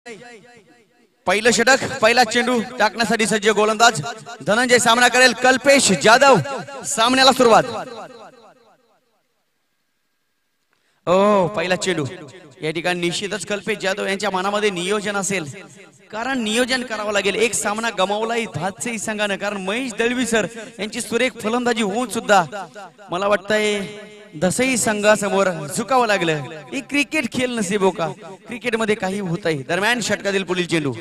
पहिलं षटक, पहिला चेंडू टाकण्यासाठी सज्ज गोलंदाज धनंजय सामना करेल कल्पेश जाधव. सामन्याला सुरुवात. ओ पहिला चेंडू या ठिकाणी निश्चितच कल्पेश जाधव यांच्या मनामध्ये नियोजन असेल, कारण नियोजन करावं लागेल. एक सामना गमावलाही धातसे संघानं, कारण महेश दळवी सर यांची सुरेख फलंदाजी होऊन सुद्धा मला वाटतंय दसई संघासमोर झुकावं लागलं. ही क्रिकेट खेळ नसेबो का, क्रिकेट मध्ये काही होत आहे. दरम्यान षटकातील पुढील चेंडू.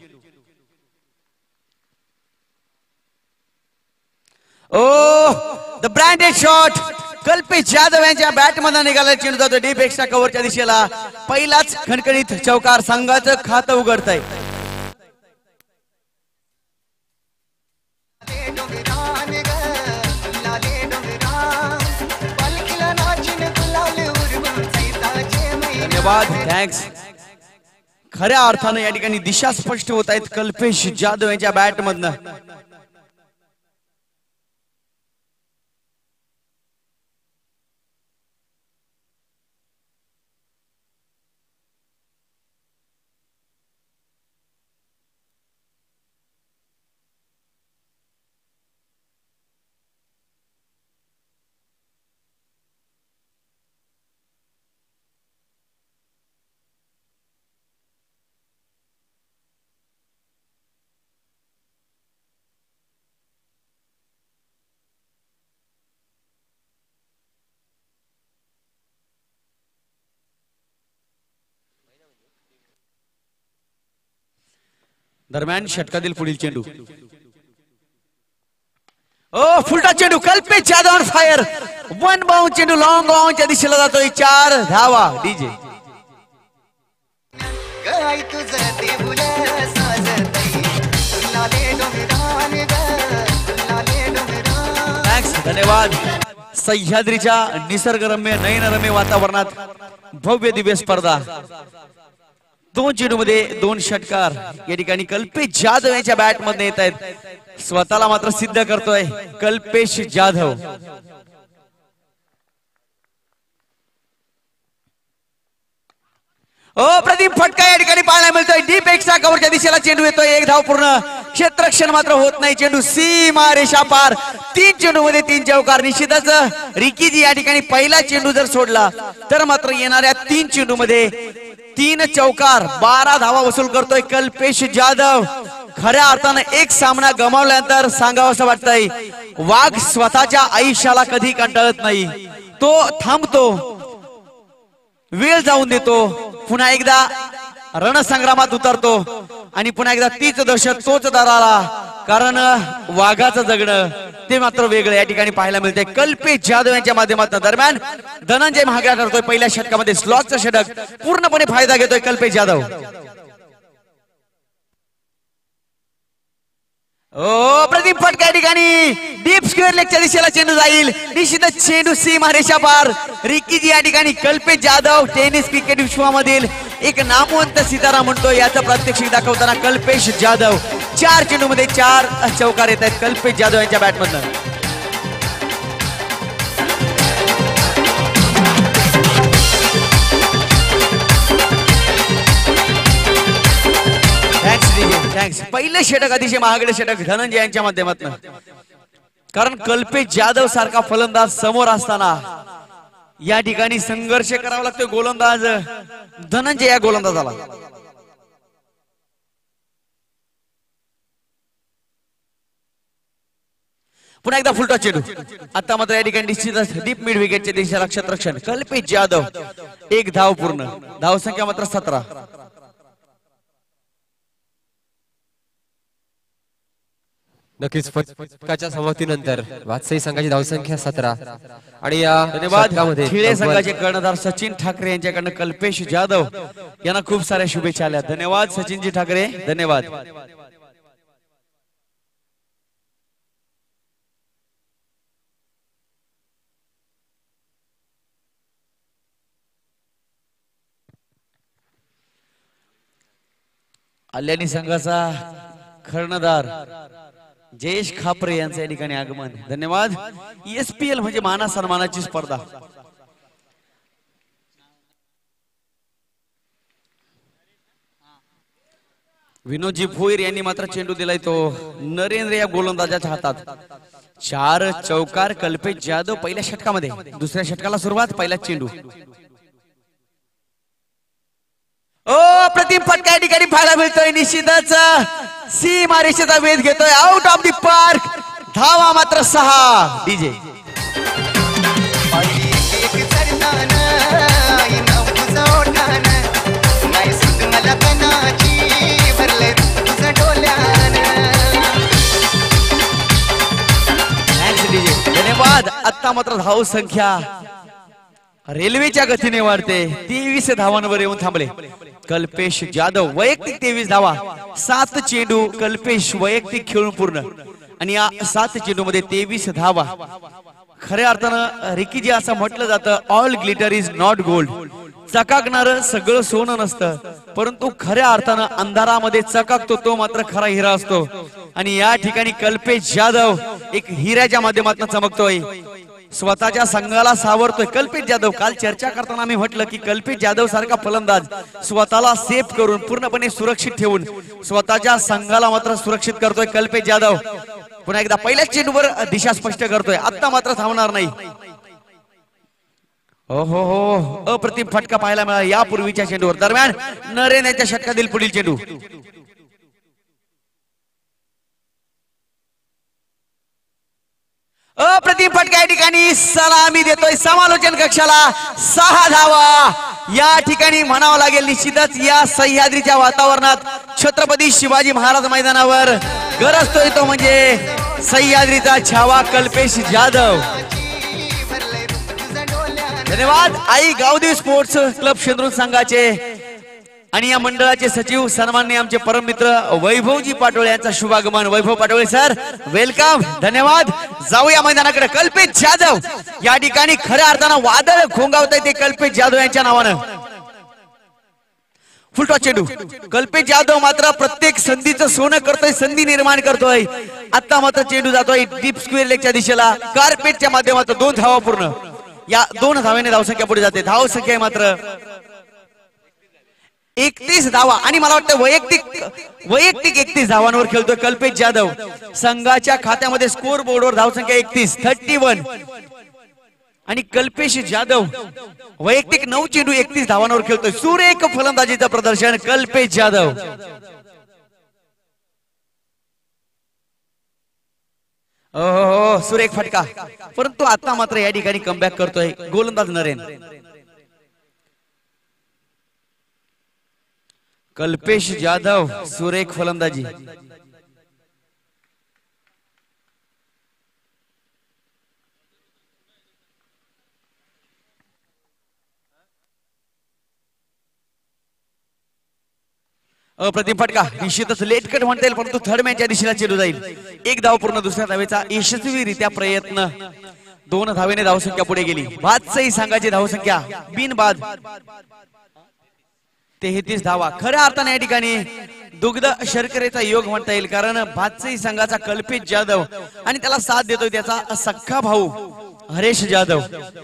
Oh the branded shot Kalpesh Jadhav यांच्या बॅट मधून निघाला. चेंडू जातो डीप एक्स्ट्रा कव्हरच्या दिशेला. पहिलाच खणखणीत चौकार संघाचं खातं उघडतंय. धन्यवाद, थँक्स. खऱ्या अर्थानं या ठिकाणी दिशा स्पष्ट होत आहेत कल्पेश जाधव यांच्या बॅट मधनं. दरम्यान षटकातील पुढील चेंडू. ओ फुलटा चेंडू Kalpesh Jadhav on fire. One bound चेंडू लॉंग बाउंडच्या दिशेला जातोय. 4 धावा. डीजे धन्यवाद. सह्याद्रीच्या निसर्गरम्य नयनरम्य वातावरणात भव्य दिव्य स्पर्धा. 2 चेंडू मध्ये 2 षटकार या ठिकाणी कल्पेश जाधव यांच्या बॅट मध्ये येत आहेत. स्वतःला मात्र सिद्ध करतोय कल्पेश जाधव. ओ प्रदीप फटका या ठिकाणी पाहायला मिळतोय. डीप एक्स्ट्रा कव्हरच्या दिशेला चेंडू येतोय. 1 धाव पूर्ण. क्षेत्ररक्षण मात्र होत नाही. चेंडू सीमा रेषा पार. 3 चेंडू मध्ये 3 चौकार. निश्चितच रिकीजी या ठिकाणी पहिला चेंडू जर सोडला तर मात्र येणाऱ्या 3 चेंडू मध्ये 3 चौकार. 12 धावा वसूल करतोय कल्पेश जाधव. खऱ्या अर्थानं एक सामना गमावल्यानंतर सांगावं असं वाटतंय वाघ स्वतःच्या आयुष्याला कधी कंटाळत नाही. तो थांबतो, वेळ जाऊन देतो, पुन्हा एकदा रणसंग्रामात उतरतो आणि पुन्हा एकदा तीच दहशत तोच दराला. कारण वाघाचं जगणं ते मात्र वेगळं या ठिकाणी पाहायला मिळते कल्पेश जाधव यांच्या माध्यमातून. दरम्यान धनंजय महागडा करतोय पहिल्या षटकामध्ये स्लॉगचं षटक. पूर्णपणे फायदा घेतोय कल्पेश जाधव. ओ प्रदीप फटका या ठिकाणी डीप स्क्वेअर लेगच्या दिशेला चेंडू जाईल. निश्चितच चेंडू सीमा रेषा पार. रिकीजी या ठिकाणी कल्पेश जाधव टेनिस क्रिकेट विश्वामधील एक नामवंत सितारा म्हणतो याचं प्रात्यक्षिक दाखवताना कल्पेश जाधव. 4 चेंडू मध्ये 4 चौकार येत आहेत कल्पेश जाधव यांच्या बॅटमधून. थँक्स. पहिले षटक अतिशय महागडे षटक धनंजय यांच्या माध्यमातून, कारण कल्पेश जाधव सारखा फलंदाज समोर असताना या ठिकाणी संघर्ष करावा लागतो गोलंदाज धनंजय या गोलंदाजाला. पुन्हा एकदा फुलटा चेंडू. आता मात्र या ठिकाणी निश्चितच डीप मिड विकेटच्या दिशेला क्षेत्ररक्षण कल्पेश जाधव. 1 धाव पूर्ण. धावसंख्या मात्र 17. नक्कीच फटकाच्या समाप्तीनंतर वात्सई संघाची धावसंख्या 17 आणि या धन्यवाद. खिळे संघाचे कर्णधार सचिन ठाकरे यांच्याकडनं कल्पेश जाधव यांना खूप साऱ्या शुभेच्छा आल्या. धन्यवाद सचिनजी ठाकरे. धन्यवाद. आल्यानी संघाचा कर्णधार जयेश खापरे यांचं या ठिकाणी आगमन. धन्यवाद. ESPL म्हणजे माना सन्मानाची स्पर्धा. विनोदजी भोईर यांनी मात्र चेंडू दिलाय तो नरेंद्र या गोलंदाजाच्या हातात. 4 चौकार कल्पेश जाधव पहिल्या षटकामध्ये. दुसऱ्या षटकाला सुरुवात. पहिला चेंडू. प्रतिम फटका या ठिकाणी पाहायला मिळतोय. निश्चितच सीमा रेषेचा वेध घेतोय. Out of the park. धावा मात्र 6. डीजे धन्यवाद. आता मात्र धाव संख्या रेल्वेच्या गतीने वाढते. 23 धावांवर येऊन थांबले कल्पेश जाधव. वैयक्तिक 23 धावा. 7 चेंडू कल्पेश वैयक्तिक खेळून पूर्ण. आणि या 7 चेंडू मध्ये 23 धावा. खऱ्या अर्थानं रिकीजी असं म्हटलं जातं, all glitter is not gold. चकाकणार सगळं सोनं नसतं, परंतु खऱ्या अर्थानं अंधारामध्ये चकाकतो तो मात्र खरा हिरा असतो. आणि या ठिकाणी कल्पेश जाधव एक हिऱ्याच्या माध्यमातून चमकतोय. स्वतःच्या संघाला सावरतोय कल्पेश जाधव. काल चर्चा करताना आम्ही म्हटलं की कल्पेश जाधव सारखा फलंदाज स्वतःला सेफ करून पूर्णपणे सुरक्षित ठेवून स्वतःच्या संघाला मात्र सुरक्षित करतोय कल्पेश जाधव. पुन्हा एकदा पहिल्याच चेंडूवर दिशा स्पष्ट करतोय. आता मात्र थांबणार नाही. हो अप्रतिम फटका पाहायला मिळाला यापूर्वीच्या चेंडूवर. दरम्यान नरेन यांच्या षटकातील पुढील चेंडू. अप्रतिम फटका या ठिकाणी सलामी देतोय समालोचन कक्षाला. 6 धावा. या ठिकाणी म्हणावं लागेल निश्चितच या सह्याद्रीच्या वातावरणात छत्रपती शिवाजी महाराज मैदानावर गरजतोय तो म्हणजे सह्याद्रीचा छावा कल्पेश जाधव. धन्यवाद. आई गावदेव स्पोर्ट्स क्लब शेंद्रुन संघाचे आणि या मंडळाचे सचिव सन्माननीय आमचे परम मित्र वैभवजी पाटोळे यांचा शुभागमन. Vaibhav Patole sir welcome. धन्यवाद. जाऊया मैदानाकडे. कल्पेश जाधव या ठिकाणी खऱ्या अर्थानं वादळ खोंगावत आहे ते कल्पेश जाधव यांच्या नावानं. फुलटॉस चेंडू. कल्पेश जाधव मात्र प्रत्येक संधीचं सोनं करतोय, संधी निर्माण करतोय. आता मात्र चेंडू जातोय डीप स्क्वेअर लेगच्या दिशेला. कार्पेटच्या माध्यमातून 2 धावा पूर्ण. या 2 धावेने धावसंख्या पुढे जाते. धाव संख्या मात्र 31 धावा. आणि मला वाटतं वैयक्तिक 31 धावांवर खेळतोय कल्पेश जाधव. संघाच्या खात्यामध्ये स्कोर बोर्डवर धावसंख्या 31. आणि कल्पेश जाधव वैयक्तिक 9 चेंडू 31 धावांवर खेळतोय. सुरेख फलंदाजीचं प्रदर्शन कल्पेश जाधव. सुरेख फटका. परंतु आता मात्र या ठिकाणी कमबॅक करतोय गोलंदाज नरेन. कल्पेश जाधव सुरेख फलंदाजी. अप्रतिम फटका. निश्चितच लेट कट म्हणता येईल, परंतु थर्ड मॅनच्या दिशेला चेंडू जाईल. 1 धाव पूर्ण. दुसऱ्या धावेचा यशस्वीरित्या प्रयत्न. 2 धावेने धावसंख्या पुढे गेली. भातसई संघाची धावसंख्या बिनबाद 33 धावा. खऱ्या अर्थाने या ठिकाणी दुग्ध शर्करेचा योग म्हणता येईल, कारण भातसई संघाचा कल्पेश जाधव आणि त्याला साथ देतोय त्याचा सख्खा भाऊ हरेश जाधव.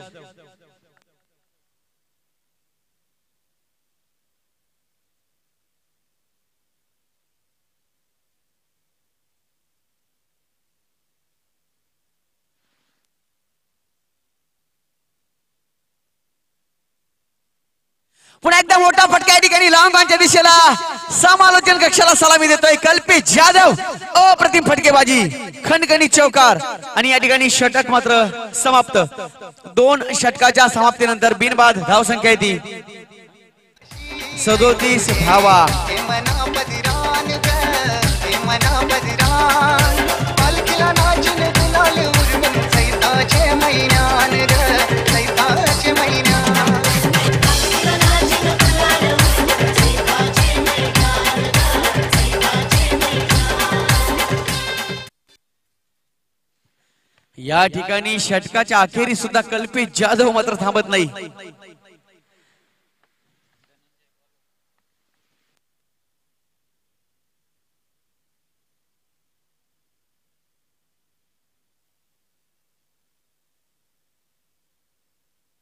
पुन्हा एकदा मोठा फटका या ठिकाणी लॉंगॉनच्या दिशेला. समालोचन कक्षाला सलामी देतोय कल्पेश जाधव. अप्रतिम फटकेबाजी. खणखणीत चौकार. आणि या ठिकाणी षटक मात्र समाप्त. 2 षटकाच्या समाप्तीनंतर बिनबाद धावसंख्या येते 37 धावा. या ठिकाणी षटकाच्या अखेरी सुद्धा कल्पेश जाधव मात्र थांबत नाही.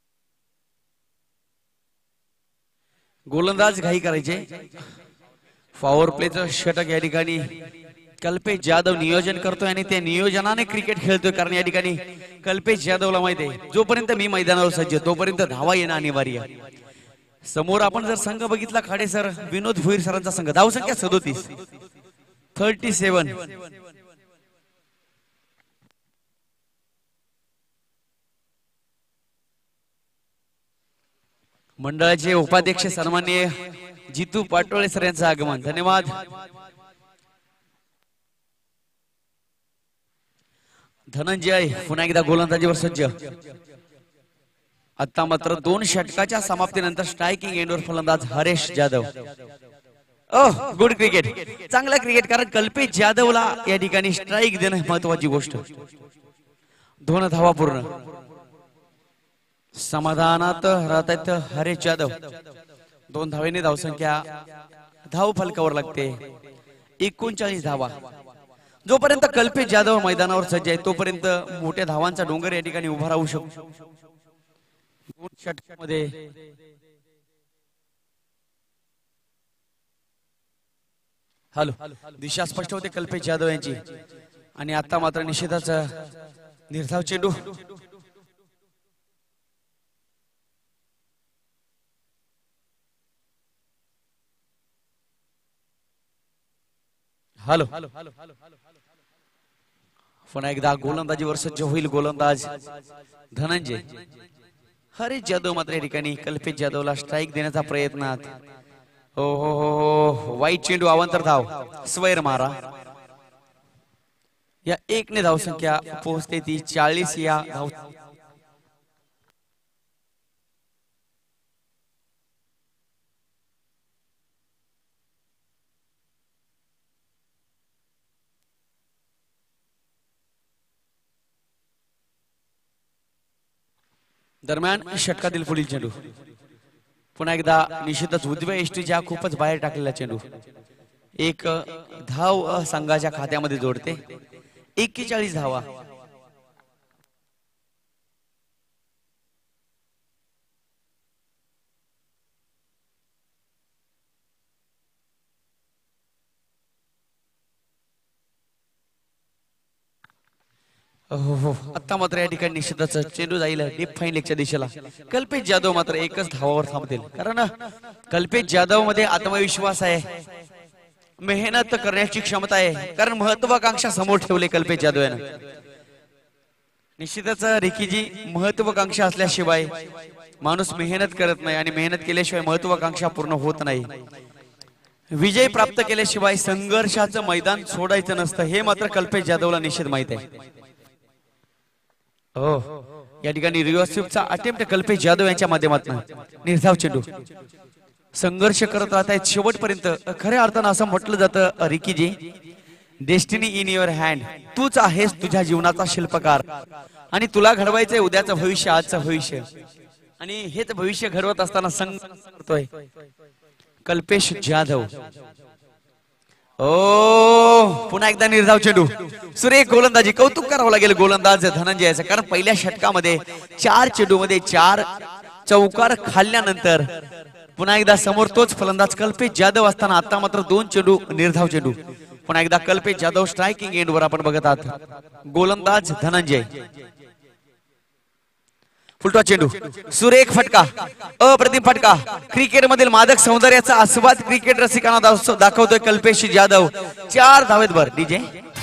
गोलंदाज घाई करायचे. पॉवर प्लेचं षटक या ठिकाणी कल्पेश जाधव नियोजन करतोय आणि त्या नियोजनाने क्रिकेट खेळतोय, कारण या ठिकाणी कल्पेश जाधवला माहिती आहे जोपर्यंत मी मैदानावर सज्ज तोपर्यंत धावा येणं अनिवार्य आहे. समोर आपण जर संघ बघितला खाडे सर विनोद भोईर सरांचा संघ, धावसंख्या 37. मंडळाचे उपाध्यक्ष सन्माननीय जितू पाटोळे सर यांचं आगमन, धन्यवाद. धनंजय पुन्हा एकदा गोलंदाजीवर सज्ज. आता मात्र 2 षटकाच्या समाप्तीनंतर स्ट्रायकिंग एंडवर फलंदाज हरेश जाधव. गुड क्रिकेट, चांगला क्रिकेट, कारण कल्पेश जाधवला या ठिकाणी स्ट्राईक देणं महत्वाची गोष्ट. 2 धावा पूर्ण. समाधानात राहतात हरेश जाधव. 2 धावेने धावसंख्या धाव फलकावर लागते. 39 धावा. जोपर्यंत कल्पेश जाधव मैदानावर सज्ज आहे तोपर्यंत मोठ्या धावांचा डोंगर या ठिकाणी उभा राहू शकतो. 2 षटकामध्ये हॅलो दिशा स्पष्ट होते कल्पेश जाधव यांची. आणि आता मात्र निषेधाच निर्धाव चेंडू. हॅलो पुन्हा एकदा गोलंदाजीवर सज्ज होईल गोलंदाज धनंजय. हरेश जाधव मात्र या ठिकाणी कल्पेश जाधवला स्ट्राईक देण्याचा प्रयत्नात. हो हो हो, वाईट चेंडू, अवांतर धाव, स्वैर मारा. या 1 ने धावसंख्या पोहोचते ती 40 या धाव. दरम्यान षटकातील पुढील चेंडू पुन्हा एकदा निश्चितच उजव्या एसटीच्या खूपच बाहेर टाकलेला चेंडू. 1 धाव संघाच्या खात्यामध्ये जोडते. 41 धावा. हो, आता मात्र या ठिकाणी निश्चितच चेंडू जाईल डीप फाईन लेगच्या दिशेला. कल्पेश जाधव मात्र 1च धावावर थांबतील, कारण कल्पेश जाधव मध्ये आत्मविश्वास आहे, मेहनत करण्याची क्षमता आहे, कारण महत्वाकांक्षा समोर ठेवले कल्पेश जाधव यानं. निश्चितच रिकीजी, महत्वाकांक्षा असल्याशिवाय माणूस मेहनत करत नाही आणि मेहनत केल्याशिवाय महत्वाकांक्षा पूर्ण होत नाही. विजय प्राप्त केल्याशिवाय संघर्षाचं मैदान सोडायचं नसतं, हे मात्र कल्पेश जाधवला निश्चित माहित आहे. हो, या ठिकाणी रिव्हर्सचा अटेम्प्ट कल्पेश जाधव यांच्या माध्यमातून. निर्धाव चेंडू. संघर्ष करत राहत आहेत शेवटपर्यंत. खऱ्या अर्थानं असं म्हटलं जातं Rickyji, destiny in your hand. तूच आहेस तुझ्या जीवनाचा शिल्पकार आणि तुला घडवायचंय उद्याचं भविष्य, आजचं भविष्य. आणि हेच भविष्य घडवत असताना संघर्ष करतोय कल्पेश जाधव. ओ पुन्हा एकदा निर्धाव चेंडू. सुरेख गोलंदाजी, कौतुक करावं लागेल गोलंदाज धनंजयाचं, कारण पहिल्या षटकामध्ये 4 चेंडूमध्ये 4 चौकार खाल्ल्यानंतर पुन्हा एकदा समोर तोच फलंदाज कल्पेश जाधव असताना आता मात्र 2 चेंडू निर्धाव चेंडू. पुन्हा एकदा कल्पेश जाधव स्ट्रायकिंग एंडवर आपण बघत आहात. गोलंदाज धनंजय. फुलटॉ चेंडू, सुरेख फटका, अप्रतिम फटका. क्रिकेट मधील मादक सौंदर्याचा आस्वाद क्रिकेट रसिकांना दाखवतोय कल्पेश जाधव. 4 धावेत भर. डीजे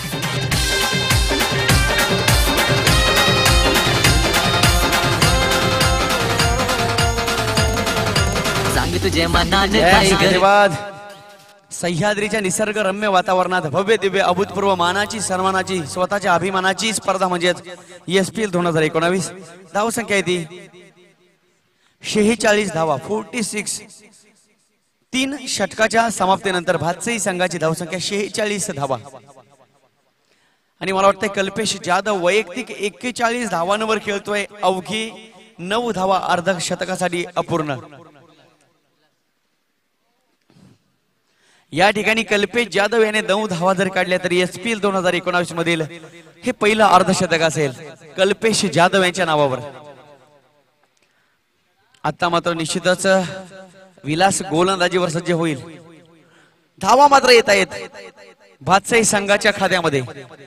धन्यवाद. सह्याद्रीच्या निसर्गरम्य वातावरणात भव्य दिव्य अभूतपूर्व मानाची, सन्मानाची, स्वतःच्या अभिमानाची स्पर्धा म्हणजेच एसपीएल 2019. धावसंख्या आहे ती 46 धावा, 46. 3 षटकाच्या समाप्तीनंतर भातसई संघाची धावसंख्या 46 धावा. आणि मला वाटतं कल्पेश जाधव वैयक्तिक 41 धावांवर खेळतोय. अवघी 9 धावा अर्ध शतकासाठी अपूर्ण. या ठिकाणी कल्पेश जाधव याने 9 धावा जर काढल्या तरी एसपीएल 2019 मधील हे पहिलं अर्धशतक असेल कल्पेश जाधव यांच्या नावावर. आता मात्र निश्चितच विलास गोलंदाजीवर सज्ज होईल. धावा मात्र येत आहेत भातसाई संघाच्या खात्यामध्ये.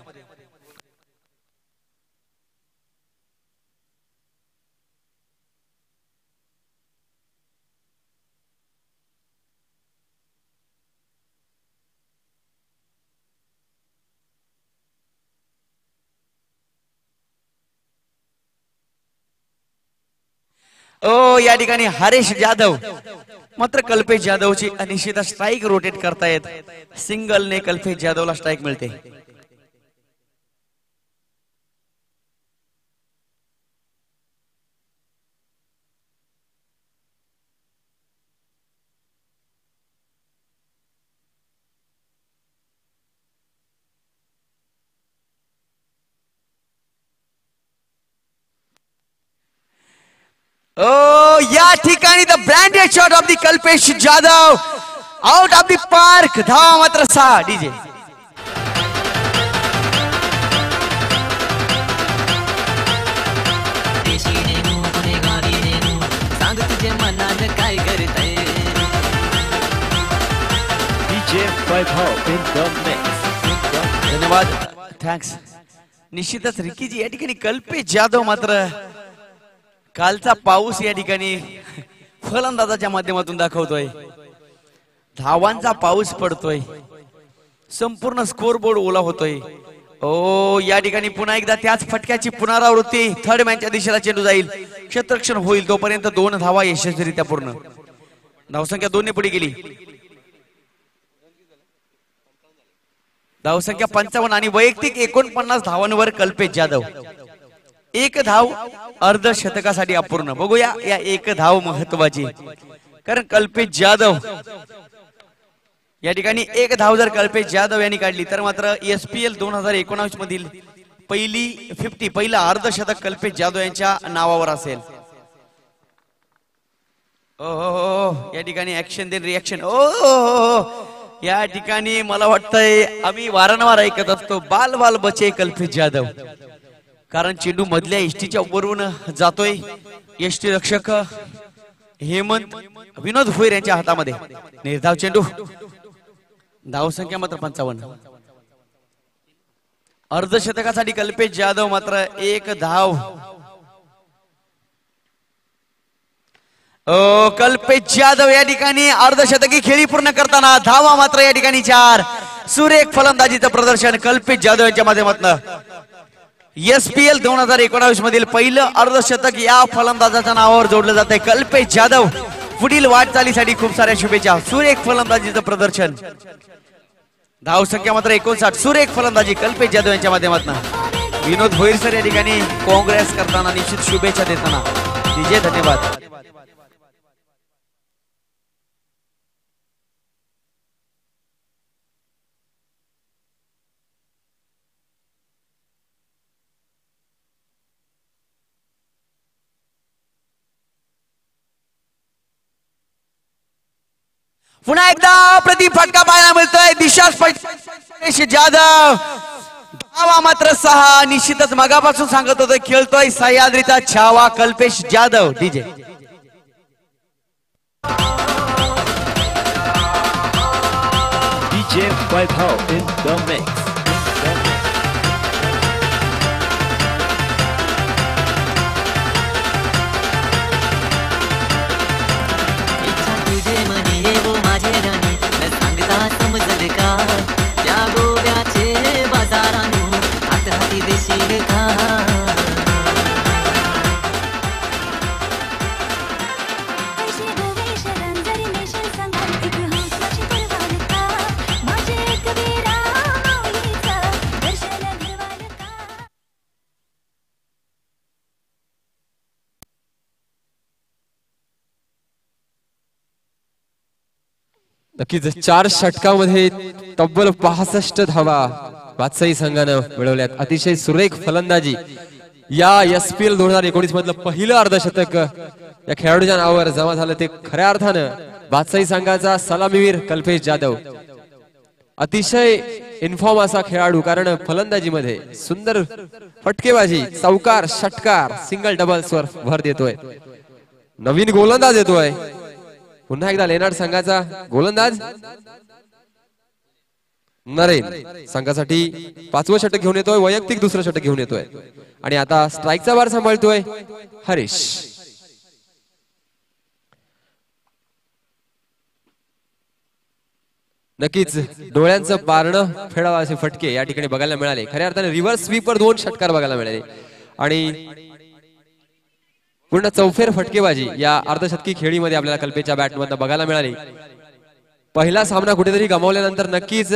ओ या ठिकाणी हरेश जाधव मात्र कल्पेश जाधवची निश्चित स्ट्राईक रोटेट करतायत. सिंगलने कल्पेश जाधवला स्ट्राईक मिळते. ओ या ठिकाणी the branded shot of the Kalpesh Jadhav out of the park. धावा मात्र 6. डीजे धन्यवाद थँक्स. निश्चितच रिकीजी या ठिकाणी कल्पेश जाधव मात्र कालचा पाऊस या ठिकाणी फलंदाजाच्या माध्यमातून दाखवतोय. धावांचा पाऊस पडतोय. संपूर्ण स्कोर बोर्ड ओला होतोय. ओ या ठिकाणी पुन्हा एकदा त्याच फटक्याची पुनरावृत्ती. थर्ड मॅनच्या दिशेला चेंडू जाईल. क्षेत्ररक्षण होईल तोपर्यंत 2 धावा यशस्वीरित्या पूर्ण. धावसंख्या 2 ने पुढे गेली. धावसंख्या 55 आणि वैयक्तिक 49 धावांवर कल्पेश जाधव. 1 धाव अर्धशतकासाठी अपूर्ण. बघूया या 1 धाव महत्वाची, कारण कल्पेश जाधव या ठिकाणी 1 धाव जर कल्पेश जाधव यांनी काढली तर मात्र एसपीएल 2019 मधील पहिला अर्धशतक कल्पेश जाधव यांच्या नावावर असेल. ओ या ठिकाणी ऍक्शन देन रिॲक्शन. ओ या ठिकाणी मला वाटतंय आम्ही वारंवार ऐकत असतो बाल बाल बचे कल्पेश जाधव, कारण चेंडू मधल्या एसटीच्या वरून जातोय. एसटी रक्षक हेमंत विनोद भोईर यांच्या हातामध्ये निर्धाव चेंडू. धावसंख्या मात्र 55. अर्धशतकासाठी कल्पेश जाधव मात्र 1 धाव. कल्पेश जाधव या ठिकाणी अर्धशतकी खेळी पूर्ण करताना धावा मात्र या ठिकाणी 4. सुरेख फलंदाजीचं प्रदर्शन कल्पेश जाधव यांच्या माध्यमातून. एसपीएल 2019 मधील पहिलं अर्धशतक या फलंदाजाच्या नावावर जोडलं जात आहे. कल्पेश जाधव पुढील वाटचालीसाठी खूप साऱ्या शुभेच्छा. सुरेख फलंदाजीचं प्रदर्शन. धावसंख्या मात्र 59. सुरेख फलंदाजी कल्पेश जाधव यांच्या माध्यमातून. विनोद भोईर सर या ठिकाणी काँग्रेस करताना निश्चित शुभेच्छा देताना. विजय धन्यवाद. पुन्हा एकदा प्रति फटका पाहायला मिळतोय. दिशा कल्पेश जाधव. धावा मात्र 6. निश्चितच मगापासून सांगत होतो खेळतोय सह्याद्रीचा छावा Kalpesh Jadhav. DJ Vaibhav in the mix. नक्कीच 4 षटकामध्ये तब्बल 65 धावा भातसाई संघानं मिळवल्यात. अतिशय सुरेख फलंदाजी. या एसपीएल 2019 मधलं पहिलं अर्धशतक या खेळाडूच्या नावावर जमा झालं ते खऱ्या अर्थानं भातसाई संघाचा सलामीवीर कल्पेश जाधव. अतिशय इन्फॉर्म असा खेळाडू, कारण फलंदाजीमध्ये सुंदर फटकेबाजी, चौकार, षटकार, सिंगल डबल्स वर भर देतोय. नवीन गोलंदाज येतोय. पुन्हा एकदा लेनार्ड संघाचा गोलंदाज नरेन संघासाठी 5वं षटक घेऊन येतोय, वैयक्तिक दुसरं षटक घेऊन येतोय आणि आता स्ट्राईकचा भार सांभाळतोय हरीश. नक्कीच डोळ्यांचं पारणं फेडावं असे फटके या ठिकाणी बघायला मिळाले. खऱ्या अर्थाने रिव्हर्स स्वीपर 2 षटकार बघायला मिळाले आणि पूर्ण चौफेर फटकेबाजी या अर्धशतकी खेळीमध्ये आपल्याला कल्पेच्या बॅटमधून बघायला मिळाली. पहिला सामना कुठेतरी गमावल्यानंतर नक्कीच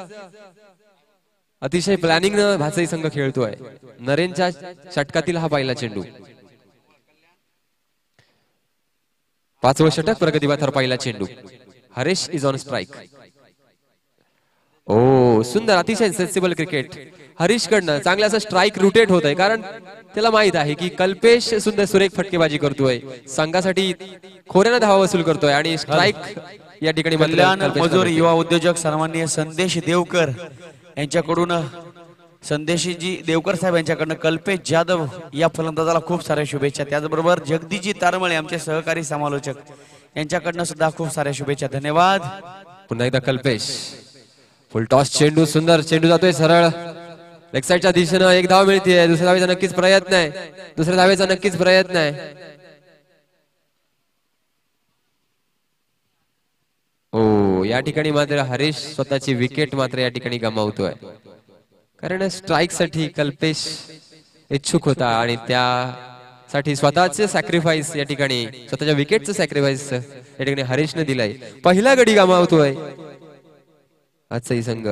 अतिशय प्लॅनिंग न भाचई संघ खेळतोय. नरेनच्या षटकातील हा पहिला चेंडू, 5वं षटक प्रगतीपथावर पहिला चेंडू. Harish is on strike. Oh सुंदर, अतिशय सेन्सिबल क्रिकेट हरीश कडनं. चांगलं असं स्ट्राईक रोटेट होत आहे, कारण त्याला माहित आहे की कल्पेश सुंदर सुरेख फटकेबाजी करतोय, संघासाठी खोऱ्यानं धावा वसूल करतोय आणि स्ट्राईक या ठिकाणी कल्याण मजूर युवा उद्योजक सन्माननीय संदेश देवकर यांच्याकडून, संदेशजी देवकर साहेब यांच्याकडनं कल्पेश जाधव या फलंदाजाला खूप साऱ्या शुभेच्छा. त्याचबरोबर जगदीशजी तारमळे आमचे सहकारी समालोचक यांच्याकडनं सुद्धा खूप साऱ्या शुभेच्छा. धन्यवाद. पुन्हा एकदा कल्पेश, फुल टॉस चेंडू, सुंदर चेंडू जातोय सरळ लेग साईडच्या दिशेनं. एक धाव मिळते, दुसऱ्या धावेचा नक्कीच प्रयत्न आहे, दुसऱ्या धावेचा नक्कीच प्रयत्न आहे. ओ या ठिकाणी मात्र हरीश स्वतःची विकेट मात्र या ठिकाणी गमावतोय, कारण स्ट्राईक साठी कल्पेश इच्छुक होता आणि त्यासाठी स्वतःचे सॅक्रिफाईस या ठिकाणी, स्वतःच्या विकेटचं सॅक्रिफाईस या ठिकाणी हरीशने दिलाय. पहिला गडी गमावतोय आजचाही संघ.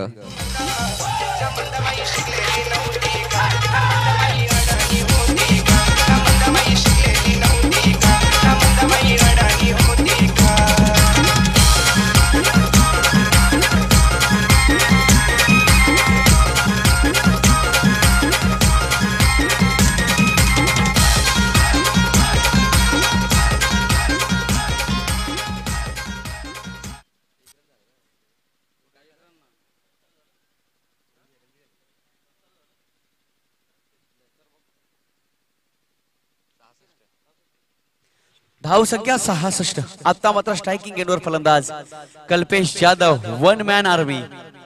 धाव संख्या 66. आता मात्र स्ट्रायकिंग एंडवर फलंदाज कल्पेश जाधव, 1 मॅन आर्मी.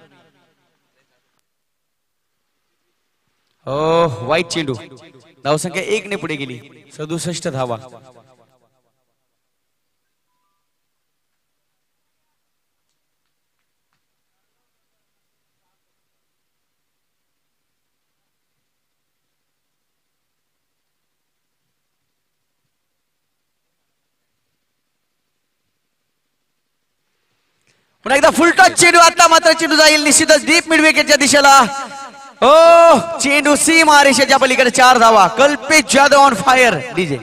वाईट चेंडू, धाव संख्या 1 ने पुढे गेली. 67 धावा. पुन्हा एकदा फुल टॉस चेंडू. आता मात्र चेंडू जाईल निश्चितच डीप मिड विकेटच्या दिशेला. चेंडू सीमा रेषेच्या पलीकडे 4 धावा. Kalpesh Jadhav on fire. DJ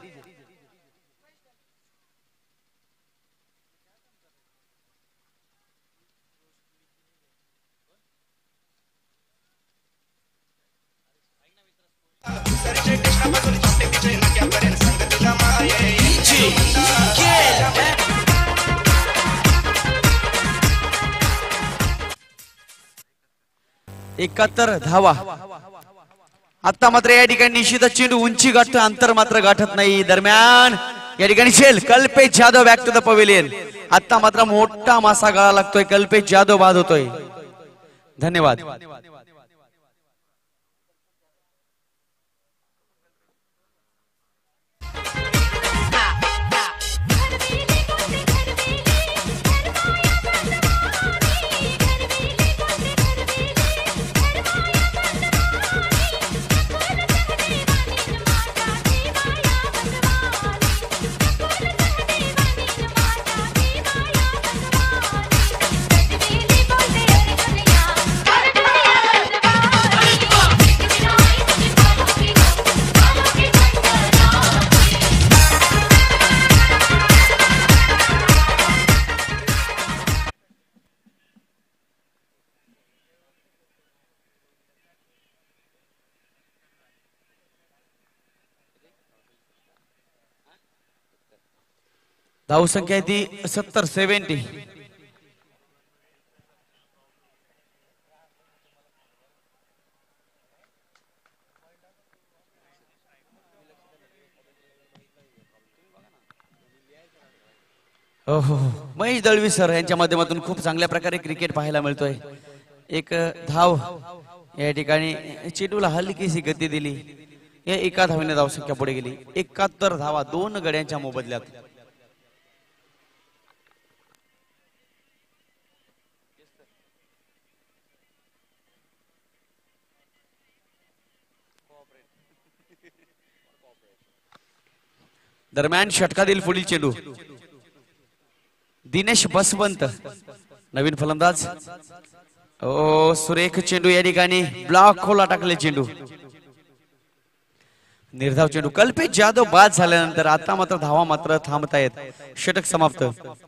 एकाहत्तर धावा. आता मात्र या ठिकाणी निश्चितच चेंडू उंची गाठतो, अंतर मात्र गाठत नाही. दरम्यान या ठिकाणी शेल Kalpesh Jadhav back to the pavilion. आता मात्र मोठा मासा गळा लागतोय, कल्पेश जाधव बाद होतोय. धन्यवाद. धाव संख्या ती 70. महेश दळवी सर यांच्या माध्यमातून खूप चांगल्या प्रकारे क्रिकेट पाहायला मिळतोय. एक धाव या ठिकाणी चेंडूला हलकीशी गती दिली. या एका धावेने धावसंख्या पुढे गेली. 71 धावा 2 गड्यांच्या मोबदल्यात. दरम्यान षटकातील पुढील चेंडू दिनेश बसवंत नवीन फलंदाज. ओ सुरेख चेंडू या ठिकाणी ब्लॉक खोला टाकले चेंडू. निर्धाव चेंडू कल्पेश जाधव बाद झाल्यानंतर आता मात्र धावा मात्र थांबतायत. षटक समाप्त.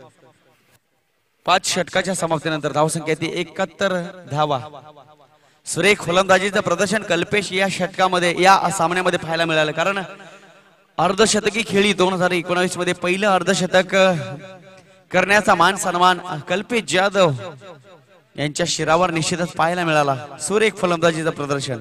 5 षटकाच्या समाप्तीनंतर धावसंख्या ती 71 धावा. सुरेख फलंदाजीचं प्रदर्शन कल्पेश या षटकामध्ये या सामन्यामध्ये पाहायला मिळालं. कारण अर्धशतकी खेळी 2019 मध्ये पहिलं अर्धशतक करण्याचा मान सन्मान कल्पेश जाधव यांच्या शिरावर निश्चितच पाहायला मिळाला. सुरेख फलंदाजीचं प्रदर्शन.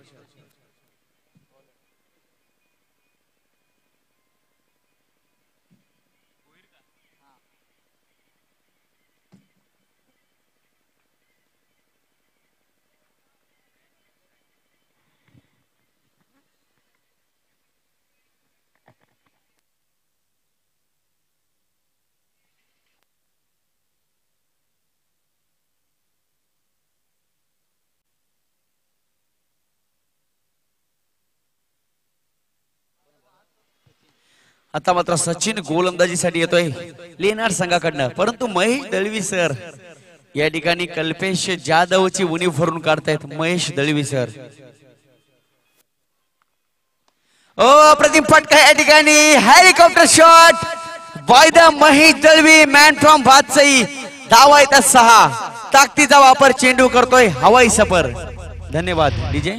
आता मात्र सचिन गोलंदाजीसाठी येतोय लेनार संघाकडनं. परंतु महेश दळवी सर या ठिकाणी कल्पेश जाधवची उणीव भरून काढतायत. महेश दळवी सर. ओ अप्रतिम फटका या ठिकाणी helicopter shot by the Mahesh Dalvi man from Bhatsai. धावा येतात 6. ताकदीचा वापर चेंडू करतोय हवाई सफर. धन्यवाद डीजे.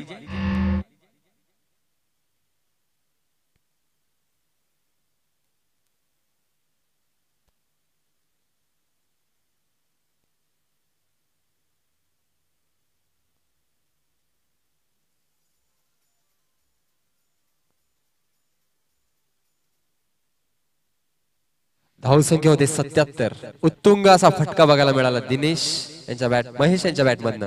धावसंख्या होते 77. उत्तुंग असा फटका बघायला मिळाला दिनेश यांच्या महेश यांच्या बॅटमधनं.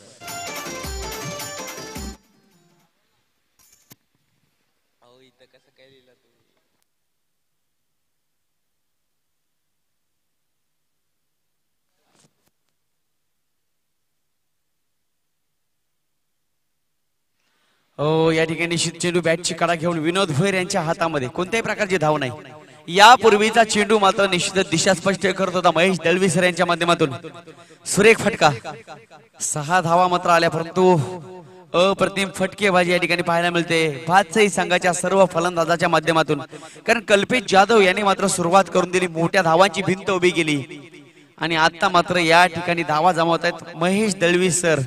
हो या ठिकाणी चेंडू बॅटची कडा घेऊन विनोद भोयर यांच्या हातामध्ये कोणत्याही प्रकारची धाव नाही. यापूर्वीचा चेंडू मात्र निश्चितच दिशा स्पष्ट करत होता महेश दळवी सर यांच्या माध्यमातून. सुरेख फटका. 6 धावा मात्र आल्या. परंतु अप्रतिम फटकेबाजी या ठिकाणी पाहायला मिळते भातसई संघाच्या सर्व फलंदाजाच्या माध्यमातून. कारण कल्पेश जाधव यांनी मात्र सुरुवात करून दिली. मोठ्या धावांची भिंत उभी केली. आणि आता मात्र या ठिकाणी धावा जमवत आहेत महेश दळवी सर.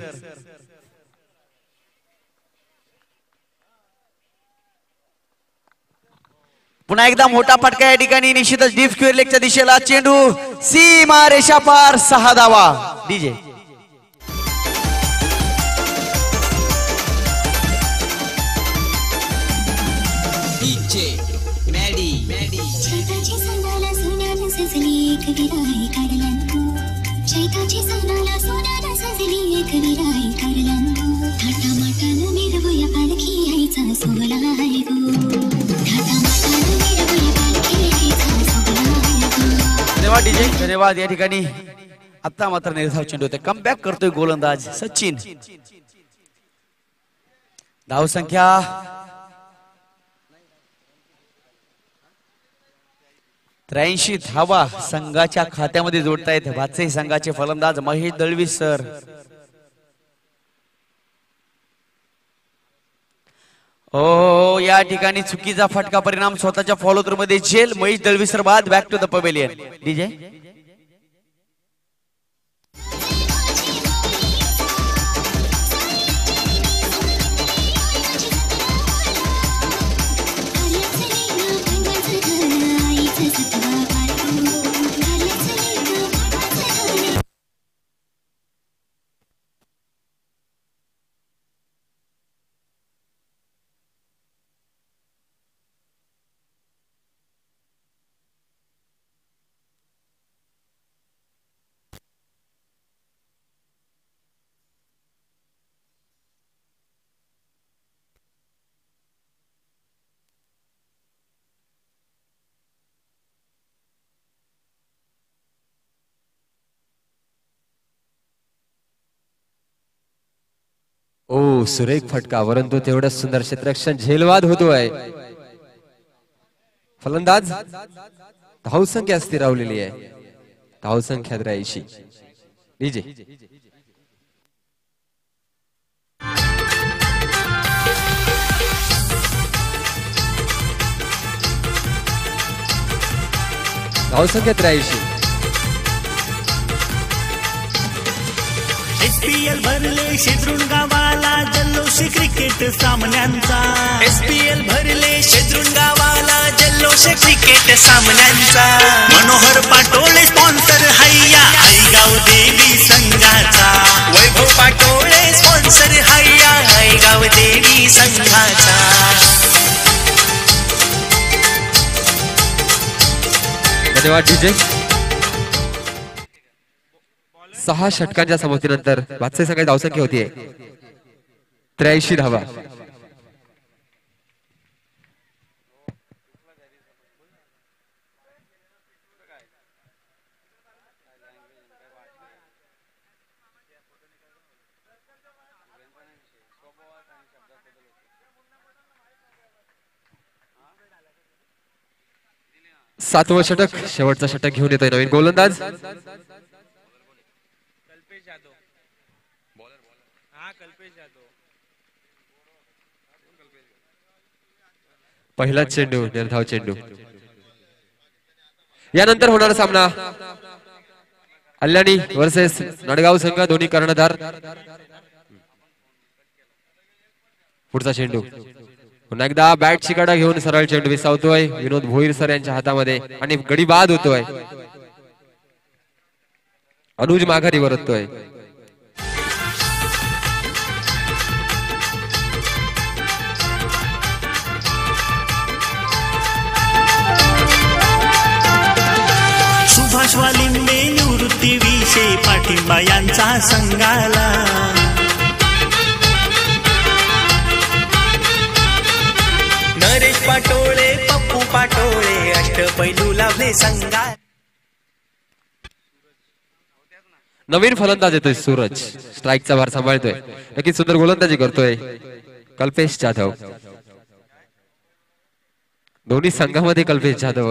पुन्हा एकदा मोठा फटका या ठिकाणी निश्चितच डीप स्क्वेअर लेगच्या दिशेला. चेंडू सीमा रेषा पार. 6 धावा. डीजे. धन्यवाद डीजे. धन्यवाद. या ठिकाणी आता मात्र निर्धाव चेंडू होते. कमबॅक करतोय गोलंदाज सचिन. धावसंख्या 83 धावा संघाच्या खात्यामध्ये जोडतायत भातसई संघाचे फलंदाज महेश दळवी सर. ओ या ठिकाणी चुकीचा फटका परिणाम स्वतःच्या फॉलो थ्रू मध्ये झेल. महेश दळवी सर बाद. Back to the pavilion. DJ. सुरेख फटका, परंतु तेवढं सुंदर क्षेत्ररक्षण झेलवाद होतोय. फलंदाज धावसंख्या स्थिरावलेली आहे. धावसंख्या 83. डीजे धावसंख्या 83. एसपीएल भरले शेद्रुण गावाला जल्लोष क्रिकेट सामन्यांचा. एसपीएल भरले शेद्रुण गावाला जल्लोष क्रिकेट सामन्यांचा. मनोहर पाटोळे स्पॉन्सर हैया आईगाव देवी संघाचा. वैभव पाटोळे स्पॉन्सर हैया आईगाव देवी संघाचा. धन्यवाद डीजे. 6 षटकांच्या समोतीनंतर वात्सई संघाची धावसंख्या होतीये 83 धावा. सातवं षटक, शेवटचा षटक घेऊन येतोय नवीन गोलंदाज. पहिला चेंडू, निर्धाव चेंडू. यानंतर होणारा सामना अल्याणी वर्सेस नडगाव संघ, दोन्ही कर्णधार. पुढचा चेंडू पुन्हा एकदा बॅटची कडा घेऊन सरळ चेंडू विसावतोय विनोद भोईर सर यांच्या हातामध्ये आणि गडी बाद होतोय. अनुज माघारी परततोय. सुभाष वालिंबे निवृत्ती विषय पाठिंबा यांचा संघाला. नरेश पाटोळे पप्पू पाटोळे अष्टपैलू लाभले संघात. नवीन फलंदाज येतोय सूरज, स्ट्राईकचा भार सांभाळतोय. नक्कीच सुंदर गोलंदाजी करतोय कल्पेश जाधव. दोन्ही संघामध्ये कल्पेश जाधव.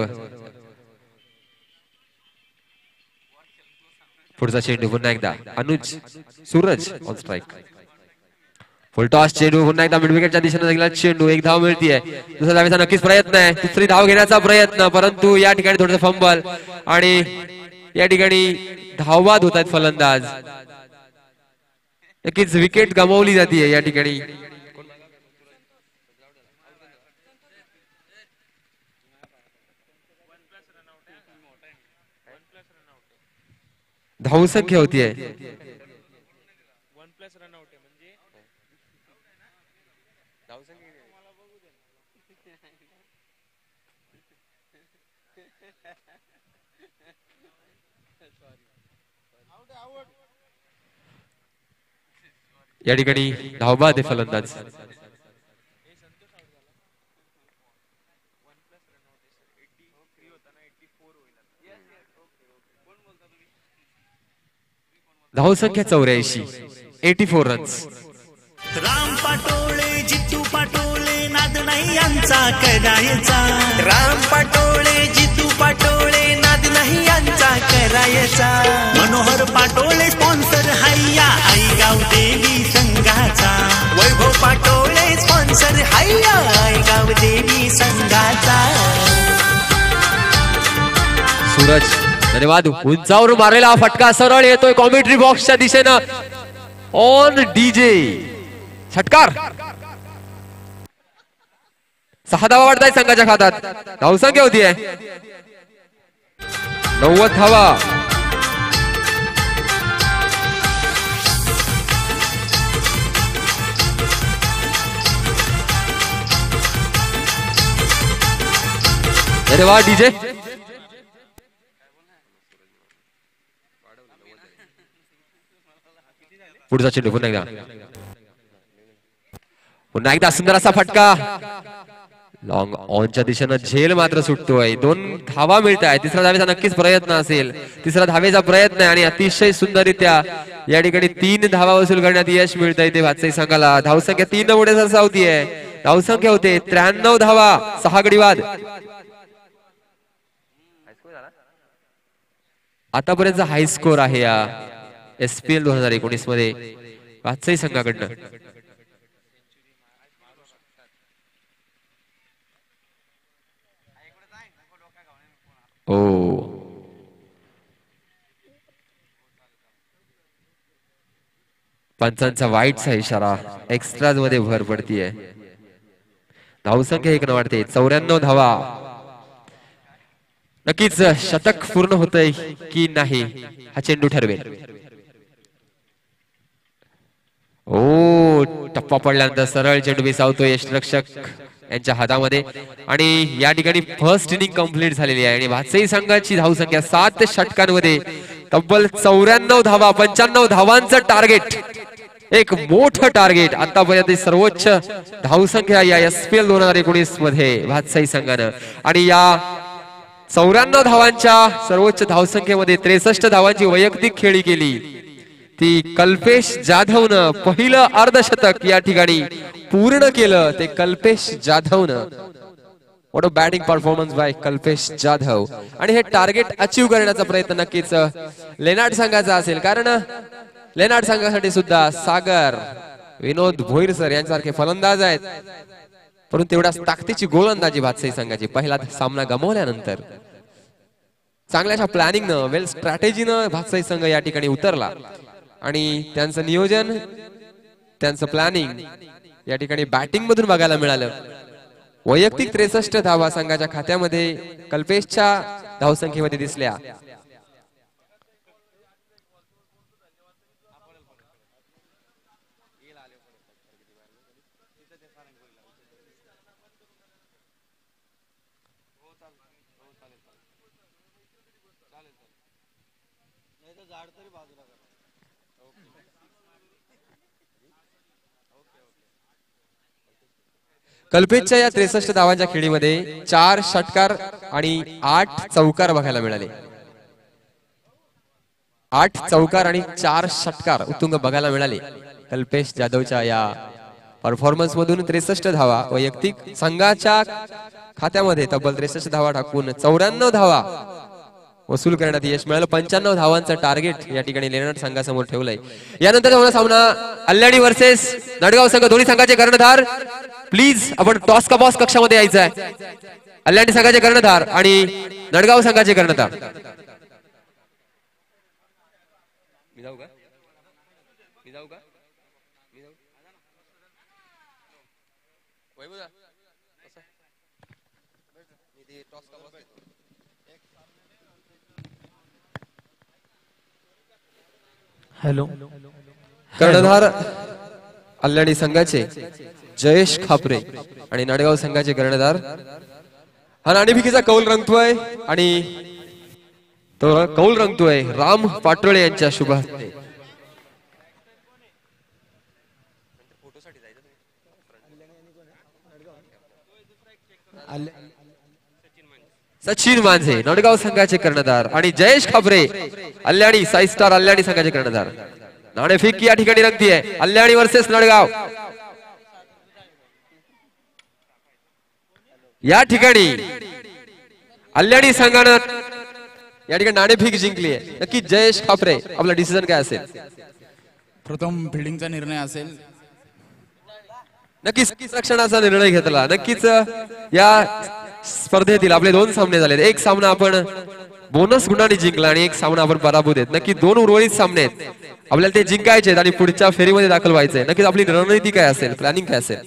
पुढचा चेंडू पुन्हा एकदा Anuj Suraj on strike. Full toss चेंडू पुन्हा एकदा मिड विकेटच्या दिशेने गेला चेंडू. एक धाव मिळतीये. दुसऱ्या धावेचा नक्कीच प्रयत्न आहे. दुसरी धाव घेण्याचा प्रयत्न, परंतु या ठिकाणी थोडंसं फंबल आणि या ठिकाणी धावबाद होत आहेत फलंदाज. नक्कीच विकेट गमावली जाते या ठिकाणी. धावसंख्या होतीये या ठिकाणी धावबाद आहे फलंदाज. धावसंख्या 84, 84 रन्स. राम पाटोळे जितू पाटोळे नाद नाही यांचा करायचा. राम पाटोळे जितू पाटोळे नाद नाही यांचा करायचा. मनोहर पाटोळे स्पॉन्सर हैया आईगाव देवी संघाचा. वैभव पाटोळे स्पॉन्सर हैया आईगाव देवी संघाचा. सूरज धन्यवाद. उंचावर मारलेला फटका सरळ येतोय कॉमेंट्री बॉक्सच्या दिशेनं. ऑन डीजे षटकार. 6 धावा वाढतायत संघाच्या खात्यात. धावसंख्या होतीये 90 धावा. धन्यवाद डीजे. पुढचा चेंडू पुन्हा एकदा सुंदर असा फटका लॉंग ऑनच्या दिशेनं झेल मात्र सुटतोय. 2 धावा मिळत आहे. तिसऱ्या धावेचा नक्कीच प्रयत्न असेल. तिसरा धावेचा प्रयत्न आहे आणि अतिशय सुंदररित्या या ठिकाणी 3 धावा वसूल करण्यात यश मिळतंय ते भातसाई संघाला. धावसंख्या 3 पुढे सरसावतीये. धावसंख्या होते 93 धावा, 6 गडी बाद. आतापर्यंत हाय स्कोर आहे या SPL 2019 मध्ये भातसाई संघाकडनं. ओ पंचांचा वाईटचा इशारा. एक्स्ट्राज मध्ये भर पडतीये. धावसंख्या 1 वाढते. 94 धावा. नक्कीच शतक पूर्ण होतंय की नाही हा चेंडू ठरवेल. ओ टप्पा पडल्यानंतर सरळ चेंडू विसावतोय यष्टिरक्षक यांच्या हातामध्ये आणि या ठिकाणी फर्स्ट इनिंग कंप्लीट झालेली आहे आणि भातसाई संघाची धावसंख्या 7 षटकांमध्ये तब्बल 94 धावा, 95 धावांचं टार्गेट. एक मोठं टार्गेट. आतापर्यंत सर्वोच्च धावसंख्या या SPL 2019 मध्ये भातसाई संघानं आणि या 94 धावांच्या सर्वोच्च धावसंख्येमध्ये 63 धावांची वैयक्तिक खेळी केली. ती कल्पेश जाधवनं पहिलं अर्धशतक या ठिकाणी पूर्ण केलं. ते कल्पेश जाधवनं. What a batting performance by Kalpesh Jadhav. आणि हे टार्गेट अचीव करण्याचा प्रयत्न नक्कीच लेनार्ड संघाचा असेल कारण लेनार्ड संघासाठी सुद्धा सागर, विनोद भोईर सर यांच्यासारखे फलंदाज आहेत. परंतु तेवढ्याच ताकदीची गोलंदाजी भातसाई संघाची. पहिला सामना गमावल्यानंतर चांगल्याशा प्लॅनिंगनं, वेल स्ट्रॅटेजीनं भातसाई संघ या ठिकाणी उतरला आणि त्यांचं नियोजन, त्यांचं प्लॅनिंग या ठिकाणी बॅटिंग मधून बघायला मिळालं. वैयक्तिक 63 धावा संघाच्या खात्यामध्ये कल्पेशच्या धावसंख्येमध्ये दिसल्या. कल्पेशच्या या 63 धावांच्या खेळीमध्ये 4 षटकार आणि 8 चौकार बघायला मिळाले. 8 चौकार आणि 4 षटकार उत्तुंग बघायला मिळाले. कल्पेश जाधवच्या या परफॉर्मन्स मधून 63 धावा वैयक्तिक संघाच्या खात्यामध्ये तब्बल 63 धावा टाकून 94 धावा वसूल करण्यात यश मिळालं. 95 धावांचं टार्गेट या ठिकाणी लेनार्ड संघासमोर ठेवलंय. यानंतर होणारा सामना अल्लाडी वर्सेस नडगाव संघ. दोन्ही संघाचे कर्णधार प्लीज आपण टॉस का बॉस कक्षामध्ये यायचं आहे. अल्लाडी संघाचे कर्णधार आणि नडगाव संघाचे कर्णधार. हॅलो. कर्णधार अल्लाडी संघाचे जयेश खापरे आणि नडगाव संघाचे कर्णधार हा नाणेफेकीचा कौल रंगतोय आणि तो कौल रंगतोय राम पाटोळे यांच्या शुभ हस्ते. सचिन मांझे नडगाव संघाचे कर्णधार आणि जयेश खापरे अल्लाडी साई स्टार अल्लाडी संघाचे कर्णधार. नाणेफेक या ठिकाणी रंगतीये. अल्लाडी वर्सेस नडगाव. या ठिकाणी अल्लाडी संघानं या ठिकाणी नाणेफेक जिंकली आहे. नक्की जयेश खापरे आपला डिसिजन काय असेल? प्रथम फिल्डिंगचा निर्णय असेल. नक्कीच रक्षणाचा निर्णय घेतला. नक्कीच या स्पर्धेतील आपले 2 सामने झालेत. एक सामना आपण बोनस गुणांनी जिंकला आणि एक सामना आपण पराभूत आहेत. नक्की 2 उर्वरित सामने आहेत. आपल्याला ते जिंकायचे आणि पुढच्या फेरीमध्ये दाखल व्हायचंय. नक्कीच आपली रणनीती काय असेल, प्लॅनिंग काय असेल?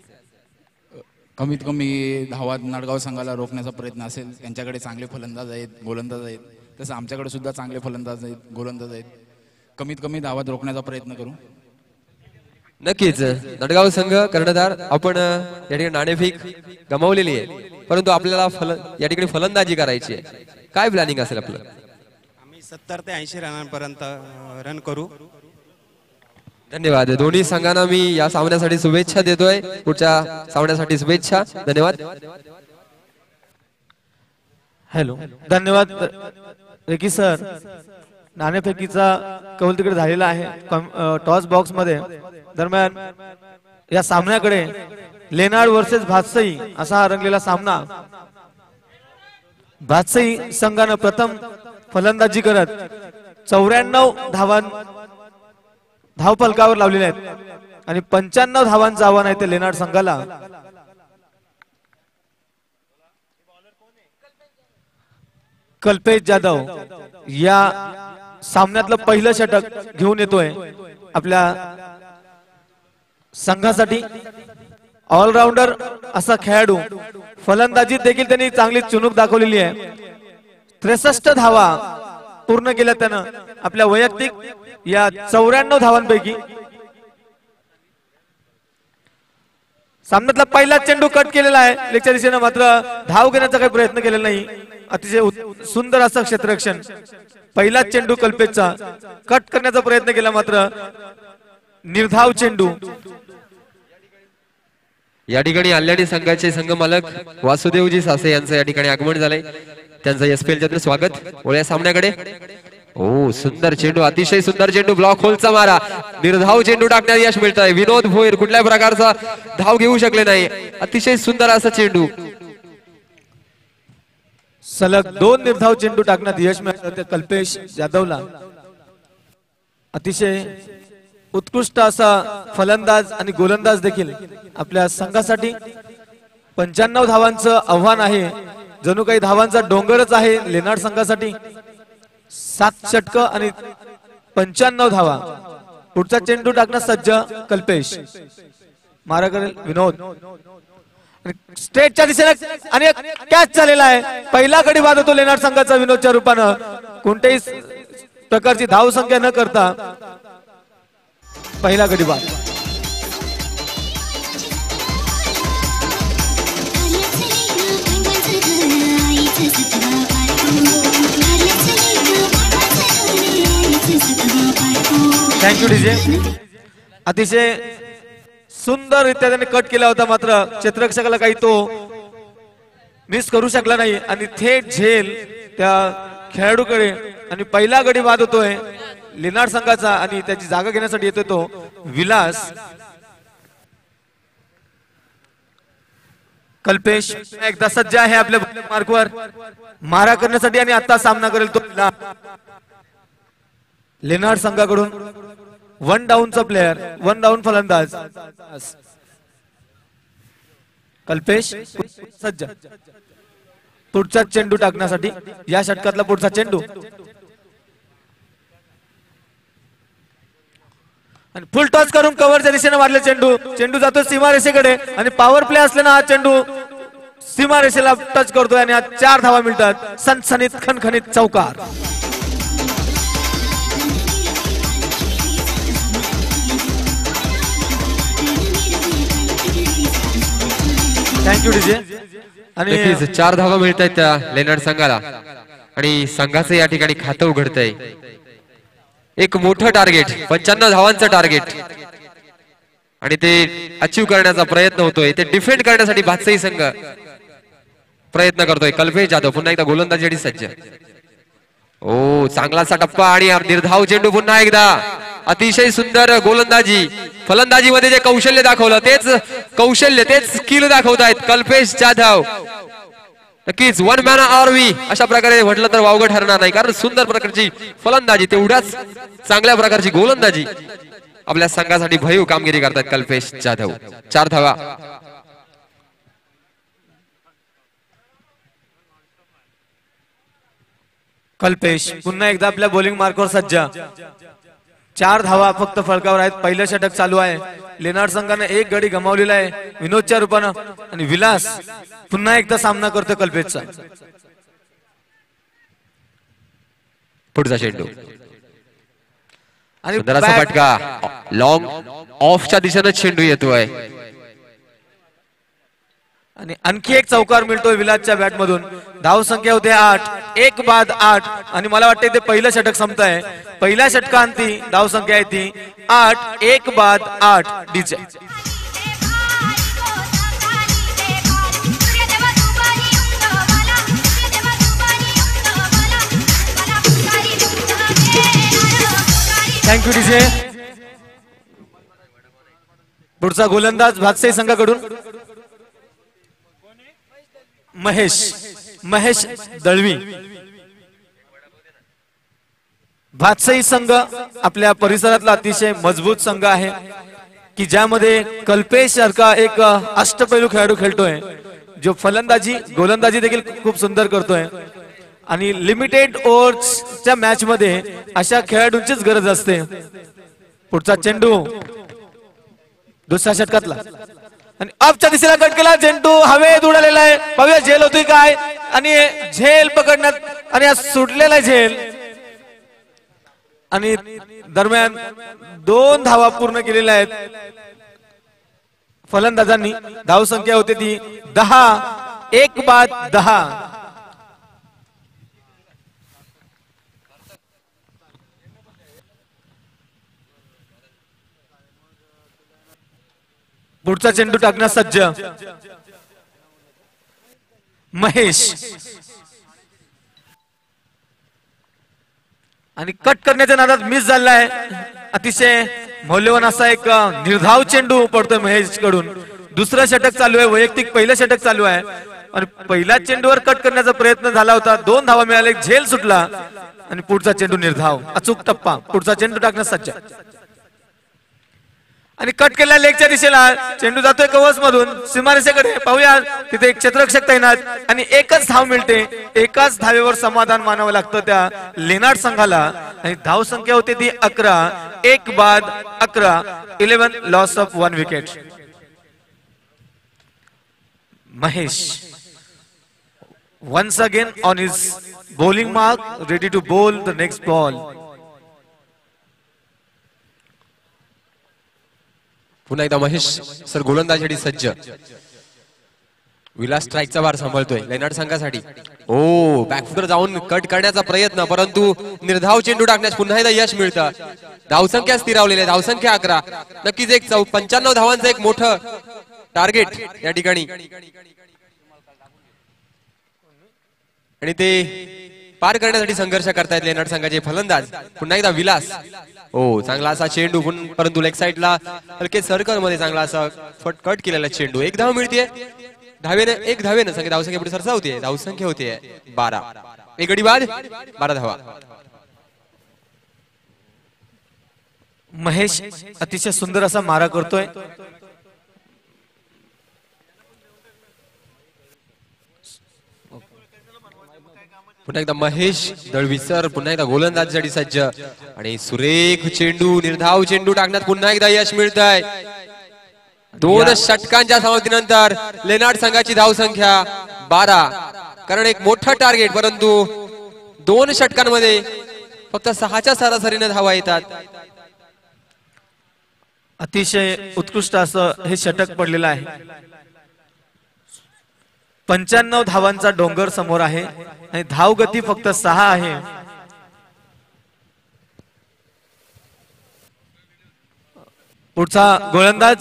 कमीत कमी धावा नडगाव संघाला रोखण्याचा प्रयत्न असेल. त्यांच्याकडे चांगले फलंदाज आहेत, गोलंदाज आहेत. तसं आमच्याकडे सुद्धा चांगले फलंदाज आहेत, गोलंदाज आहेत. कमीत कमी धावात रोखण्याचा प्रयत्न करू. नक्कीच नडगाव संघ कर्णधार आपण या ठिकाणी नाणेफेक गमावलेली आहे, परंतु आपल्याला या ठिकाणी फलंदाजी करायची आहे. काय प्लॅनिंग असेल आपलं? आम्ही 70 ते 80 रनांपर्यंत रन करू. धन्यवाद. दोन्ही संघांना मी या सामन्यासाठी शुभेच्छा देतोय. पुढच्या सामन्यासाठी शुभेच्छा. धन्यवाद. हॅलो, धन्यवाद रेकी सर. नाणेफेकीचा कौल तिकडे झालेला आहे टॉस बॉक्स मध्ये. दरम्यान या सामन्याकडे लेनार्ड वर्सेस भातसई असा हा रंगलेला सामना. भातसई संघानं प्रथम फलंदाजी करत 94 धाव फलकावर लावलेले आहेत आणि 95 धावांचं आव्हान आहे ते लेनार्ड संघाला. कल्पेश जाधव या सामन्यातलं पहिलं षटक घेऊन येतोय आपल्या संघासाठी. ऑलराऊंडर असा खेळाडू. फलंदाजीत देखील त्यांनी चांगली चुणूक दाखवलेली आहे. 63 धावा पूर्ण केल्या त्यानं आपल्या वैयक्तिक या 94 धावांपैकी. सामन्यातला पहिला चेंडू कट केलेला आहे लेगच्या दिशेनं. मात्र धाव घेण्याचा काही प्रयत्न केलेला नाही. अतिशय सुंदर असं क्षेत्ररक्षण. पहिला चेंडू कल्पेशचा कट करण्याचा प्रयत्न केला मात्र निर्धाव चेंडू. या ठिकाणी आल्याने संघाचे संघ मालक वासुदेवजी सासे यांचं या ठिकाणी आगमन झालंय. त्यांचं एसपीएल च्या स्वागत. वळ्या सामन्याकडे. ओ सुंदर चेंडू, अतिशय सुंदर चेंडू. ब्लॉक होलचा मारा. निर्धाव चेंडू टाकण्यात यश मिळत आहे. विनोद भोईर कुठल्याही प्रकारचा धाव घेऊ शकले नाही. अतिशय सुंदर असा चेंडू. सलग 2 निर्धाव चेंडू टाकण्यात यश मिळालं कल्पेश जाधवला. अतिशय उत्कृष्ट असा फलंदाज आणि गोलंदाज देखील आपल्या संघासाठी. 95 धावांचं आव्हान आहे. जणू काही धावांचा डोंगरच आहे लेनार्ड संघासाठी. 7 षटक आणि 95 धावा. पुढचा चेंडू टाकण्यास सज्ज कल्पेश. मारा करेल विनोद. स्ट्रेटच्या दिशेने आणि कॅच झालेला आहे. पहिला गडी बाद होतो लेनार्ड संघाचा विनोदच्या रूपानं. कोणत्याही प्रकारची धाव संख्या न करता पहिला गडी बाद. Thank you DJ. अतिशय सुंदररित्या त्याने कट केला होता मात्र क्षेत्ररक्षकाला काही तो मिस करू शकला नाही आणि थेट झेल त्या खेळाडूकडे. आणि पहिला गडी बाद होतोय लेनार्ड संघाचा आणि त्याची जागा घेण्यासाठी येतोय तो विलास. कल्पेश एकदा सज्ज आहे आपल्या मार्कवर मारा करण्यासाठी आणि आता सामना करेल तो लेनार्ड संघाकडून. 1 डाऊनचा प्लेयर, 1 डाऊन फलंदाज कल्पेश सज्ज. पुढचा चेंडू टाकण्यासाठी या षटकातला पुढचा चेंडू. आणि फुल टॉस करून कव्हरच्या दिशेने मारले चेंडू. चेंडू जातो सीमारेषेकडे आणि पॉवर प्ले असल्यानं हा चेंडू सीमारेषेला टच करतोय आणि 4 धावा मिळतात. सनसनीत खणखणीत चौकार. Thank you DJ. आणि 4 धावा मिळत आहेत त्या लेनार्ड संघाला आणि संघाचं या ठिकाणी खातं उघडतंय. एक मोठं टार्गेट, 95 धावांचं टार्गेट आणि ते अचीव करण्याचा प्रयत्न होतोय. ते डिफेंड करण्यासाठी भातसई संघ प्रयत्न करतोय. कल्पेश जाधव पुन्हा एकदा गोलंदाजीसाठी सज्ज. ओ चांगलासा टप्पा आणि निर्धाव चेंडू पुन्हा एकदा. अतिशय सुंदर गोलंदाजी. फलंदाजीमध्ये जे कौशल्य दाखवलं तेच कौशल्य, तेच स्किल दाखवतायत कल्पेश जाधव. नक्कीच 1 मॅन आरवी अशा प्रकारे म्हटलं तर वावगं ठरणार नाही. कारण सुंदर प्रकारची फलंदाजी, तेवढ्याच चांगल्या प्रकारची गोलंदाजी आपल्या संघासाठी भरीव कामगिरी करतात कल्पेश जाधव. 4 धावा. कल्पेश पुन्हा एकदा आपल्या बॉलिंग मार्कवर सज्ज. 4 धावा फक्त फलकावर आहेत. पहिलं षटक चालू आहे. लेनार्ड संघाने 1 गडी गमावलेला आहे विनोदच्या रूपानं आणि विलास पुन्हा एकदा सामना करतोय कल्पेशचा. पुढचा चेंडू आणि फटका. लॉंग ऑफच्या दिशेने चेंडू येतोय आणि आणखी एक चौकार मिळतोय विलासच्या बॅट मधून. धाव संख्या होते 8, 1 बाद 8 आणि मला वाटतं ते पहिलं षटक संपत आहे. पहिल्या षटकांती धाव संख्या आहे ती 8, 1 बाद 8. DJ thank you DJ. पुढचा गोलंदाज भातसाई संघाकडून महेश दळवी. भातसाई संघ आपल्या परिसरातला अतिशय मजबूत संघ आहे की ज्यामध्ये कल्पेश सारखा एक अष्टपैलू खेळाडू खेळतोय जो फलंदाजी गोलंदाजी देखील खूप सुंदर करतोय. आणि लिमिटेड ओव्हर्सच्या मॅच मध्ये अशा खेळाडूंचीच गरज असते. पुढचा चेंडू दुसऱ्या षटकातला आणि अपच्या दिशेला कट केला. चेंडू हवेत उडालेला आहे. पाहूया झेल होती काय आणि झेल पकडण्यात आणि हा सुटलेला झेल आणि दरम्यान 2 धावा पूर्ण केलेल्या आहेत फलंदाजांनी. धाव संख्या होती ती 10, 1 बाद 10. पुढचा चेंडू टाकण्यास सज्ज महेश आणि कट करण्याच्या नादात मिस झाला आहे. अतिशय मौल्यवान असा एक निर्धाव चेंडू पडतोय महेश कडून. दुसरं षटक चालू आहे. वैयक्तिक पहिलं षटक चालू आहे आणि पहिल्या चेंडूवर कट करण्याचा प्रयत्न झाला होता. 2 धावा मिळाले. झेल सुटला आणि पुढचा चेंडू निर्धाव. अचूक टप्पा. पुढचा चेंडू टाकण्यास सज्ज आणि कट केलेल्या लेगच्या दिशेला चेंडू जातोय कवच मधून सीमारेषेकडे. पाहूया तिथे एक क्षेत्ररक्षक तैनात आणि एकच धाव मिळते. एकाच धावेवर समाधान मानावं लागतं त्या लेनार्ड संघाला आणि धाव संख्या होती ती 11, 1 बाद 11. 11 loss of 1 wicket. Mahesh once again on his bowling mark, ready to bowl the next ball. पुन्हा एकदा महेश सर गोलंदाजीसाठी सज्ज. विलास स्ट्राईकचा भार सांभाळतोय लेनार्ड संघासाठी. ओ बॅकफुटर जाऊन कट करण्याचा प्रयत्न परंतु निर्धाव चेंडू टाकण्यास पुन्हा एकदा यश मिळतं. धावसंख्या स्थिरावलेली आहे. धावसंख्या 11. नक्कीच एक 95 धावांचं एक मोठं टार्गेट या ठिकाणी आणि ते पार करण्यासाठी संघर्ष करतायत लेनार्ड संघाचे फलंदाज. पुन्हा एकदा विलास. ओ चांगला असा चेंडू परंतु लेग साइडला हलके सर्कल मध्ये चांगला असा कट केलेला चेंडू. 1 धाव मिळते. एक धावेनं संख्या धावसंख्या पुढे सरसावते. धावसंख्या होते 12. 1 गडी बाद 12 धावा. महेश अतिशय सुंदर असा मारा करतोय. पुन्हा एकदा महेश दळवी सर पुन्हा एकदा गोलंदाजीसाठी सज्ज आणि सुरेख चेंडू निर्धाव चेंडू टाकण्यात पुन्हा एकदा यश मिळत आहे. 2 षटकांच्या समाप्तीनंतर लेनार्ड संघाची धावसंख्या 12. कारण एक मोठं टार्गेट परंतु 2 षटकांमध्ये फक्त 6च्या सरासरीने धावा येतात. अतिशय उत्कृष्ट असं हे षटक पडलेलं आहे. 95 धावांचा डोंगर समोर आहे आणि धाव गती फक्त 6 आहे. पुढचा गोलंदाज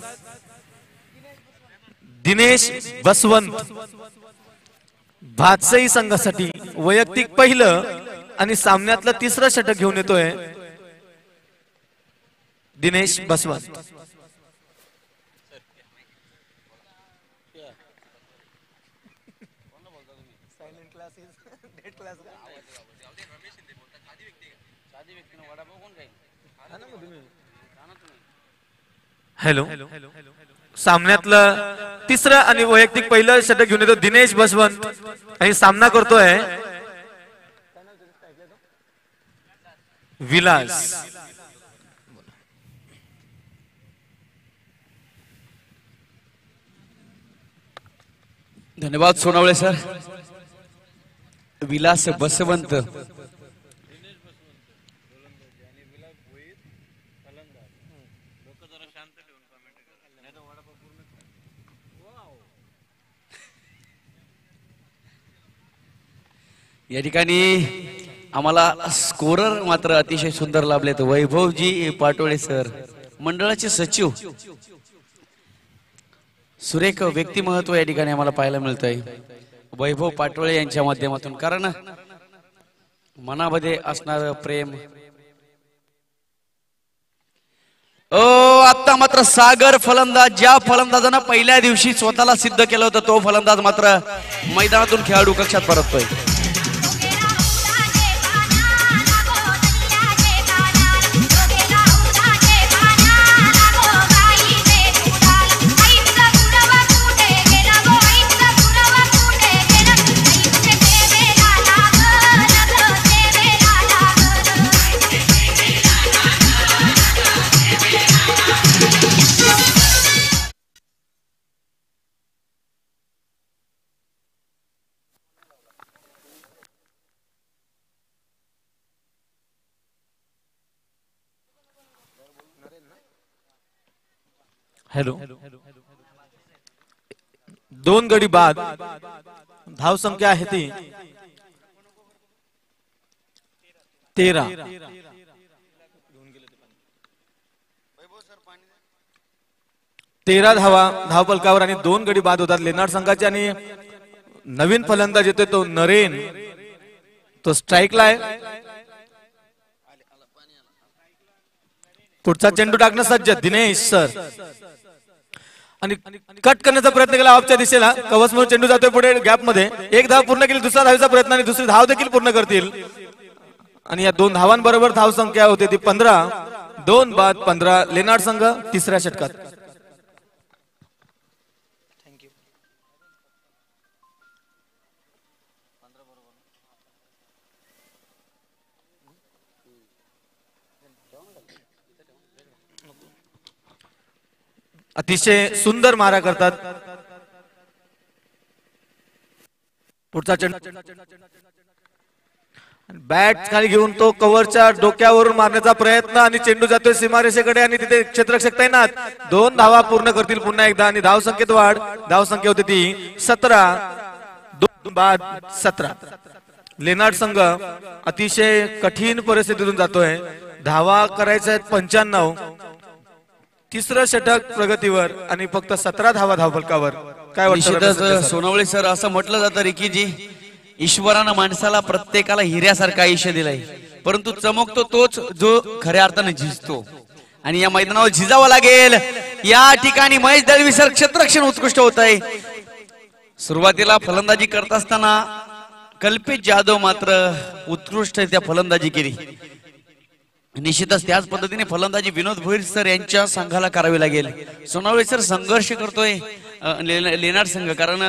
दिनेश बसवंत. भातसाई संघासाठी वैयक्तिक पहिलं आणि सामन्यातलं 3रं षटक घेऊन येतोय दिनेश बसवंत. हॅलो. सामन्यातलं 3रं आणि वैयक्तिक पहिलं षटक घेऊन येतो दिनेश बसवंत आणि सामना करतोय विलास. धन्यवाद सोनावळे सर. विलास बसवंत या ठिकाणी आम्हाला स्कोरर मात्र अतिशय सुंदर लाभलेत. वैभवजी पाटोळे सर, मंडळाचे सचिव. सुरेख व्यक्तिमत्व या ठिकाणी आम्हाला पाहायला मिळतंय वैभव पाटोळे यांच्या माध्यमातून. कारण मनामध्ये असणार प्रेम. आता मात्र सागर फलंदाज, ज्या फलंदाजानं पहिल्या दिवशी स्वतःला सिद्ध केलं होतं तो फलंदाज मात्र मैदानातून खेळाडू कक्षात परततोय. हॅलो, 2 गडी बाद. धाव संख्या आहे ती 13. 13 धावा धावफलकावर आणि 2 गडी बाद होतात लेनार्ड संघाचे. आणि नवीन फलंदाज येतोय तो नरेन, तो स्ट्राईकला आहे. पुढचा चेंडू टाकणं सज्ज दिनेश सर, आणि कट करण्याचा प्रयत्न केला ऑफच्या दिशेला. कवच म्हणून चेंडू जातोय पुढे गॅप मध्ये. 1 धाव पूर्ण केली, दुसरा धावेचा प्रयत्न आणि दुसरी धाव देखील पूर्ण करतील. आणि या 2 धावांबरोबर धाव संख्या होते ती 15. 2 बाद 15 लेनार्ड संघ तिसऱ्या षटकात. अतिशय सुंदर मारा करतात. पुढचा चेंडू बॅट खाली घेऊन तो कव्हरच्या डोक्यावरून मारण्याचा प्रयत्न आणि चेंडू जातोय सीमारेषेकडे आणि तिथे क्षेत्ररक्षक तैनात. 2 धावा पूर्ण करतील पुन्हा एकदा आणि धाव संख्येत वाढ. धाव संख्या होती ती 17. 2 बाद 17. लेनार्ड संघ अतिशय कठीण परिस्थितीतून जातोय. धावा करायच्या आहेत 95. तिसरं षटक प्रगतीवर आणि फक्त 17 धावा धावफलकावर. काय वाटतं सोनवळे सर? असं म्हटलं जातं रिकीजी, ईश्वरानं माणसाला प्रत्येकाला हिऱ्यासारखं आयुष्य दिलंय, परंतु चमकतो तोच जो खऱ्या अर्थाने झिजतो. आणि या मैदानावर झिजावं लागेल. या ठिकाणी महेश दळवीसर क्षेत्ररक्षण उत्कृष्ट होत आहे. सुरुवातीला फलंदाजी करत असताना कल्पित जाधव मात्र उत्कृष्ट त्या फलंदाजी केली. निश्चितच त्याच पद्धतीने फलंदाजी विनोद भोईर सर यांच्या संघाला करावी लागेल. सोनवळे सर संघर्ष करतोय लेनार्ड संघ, कारण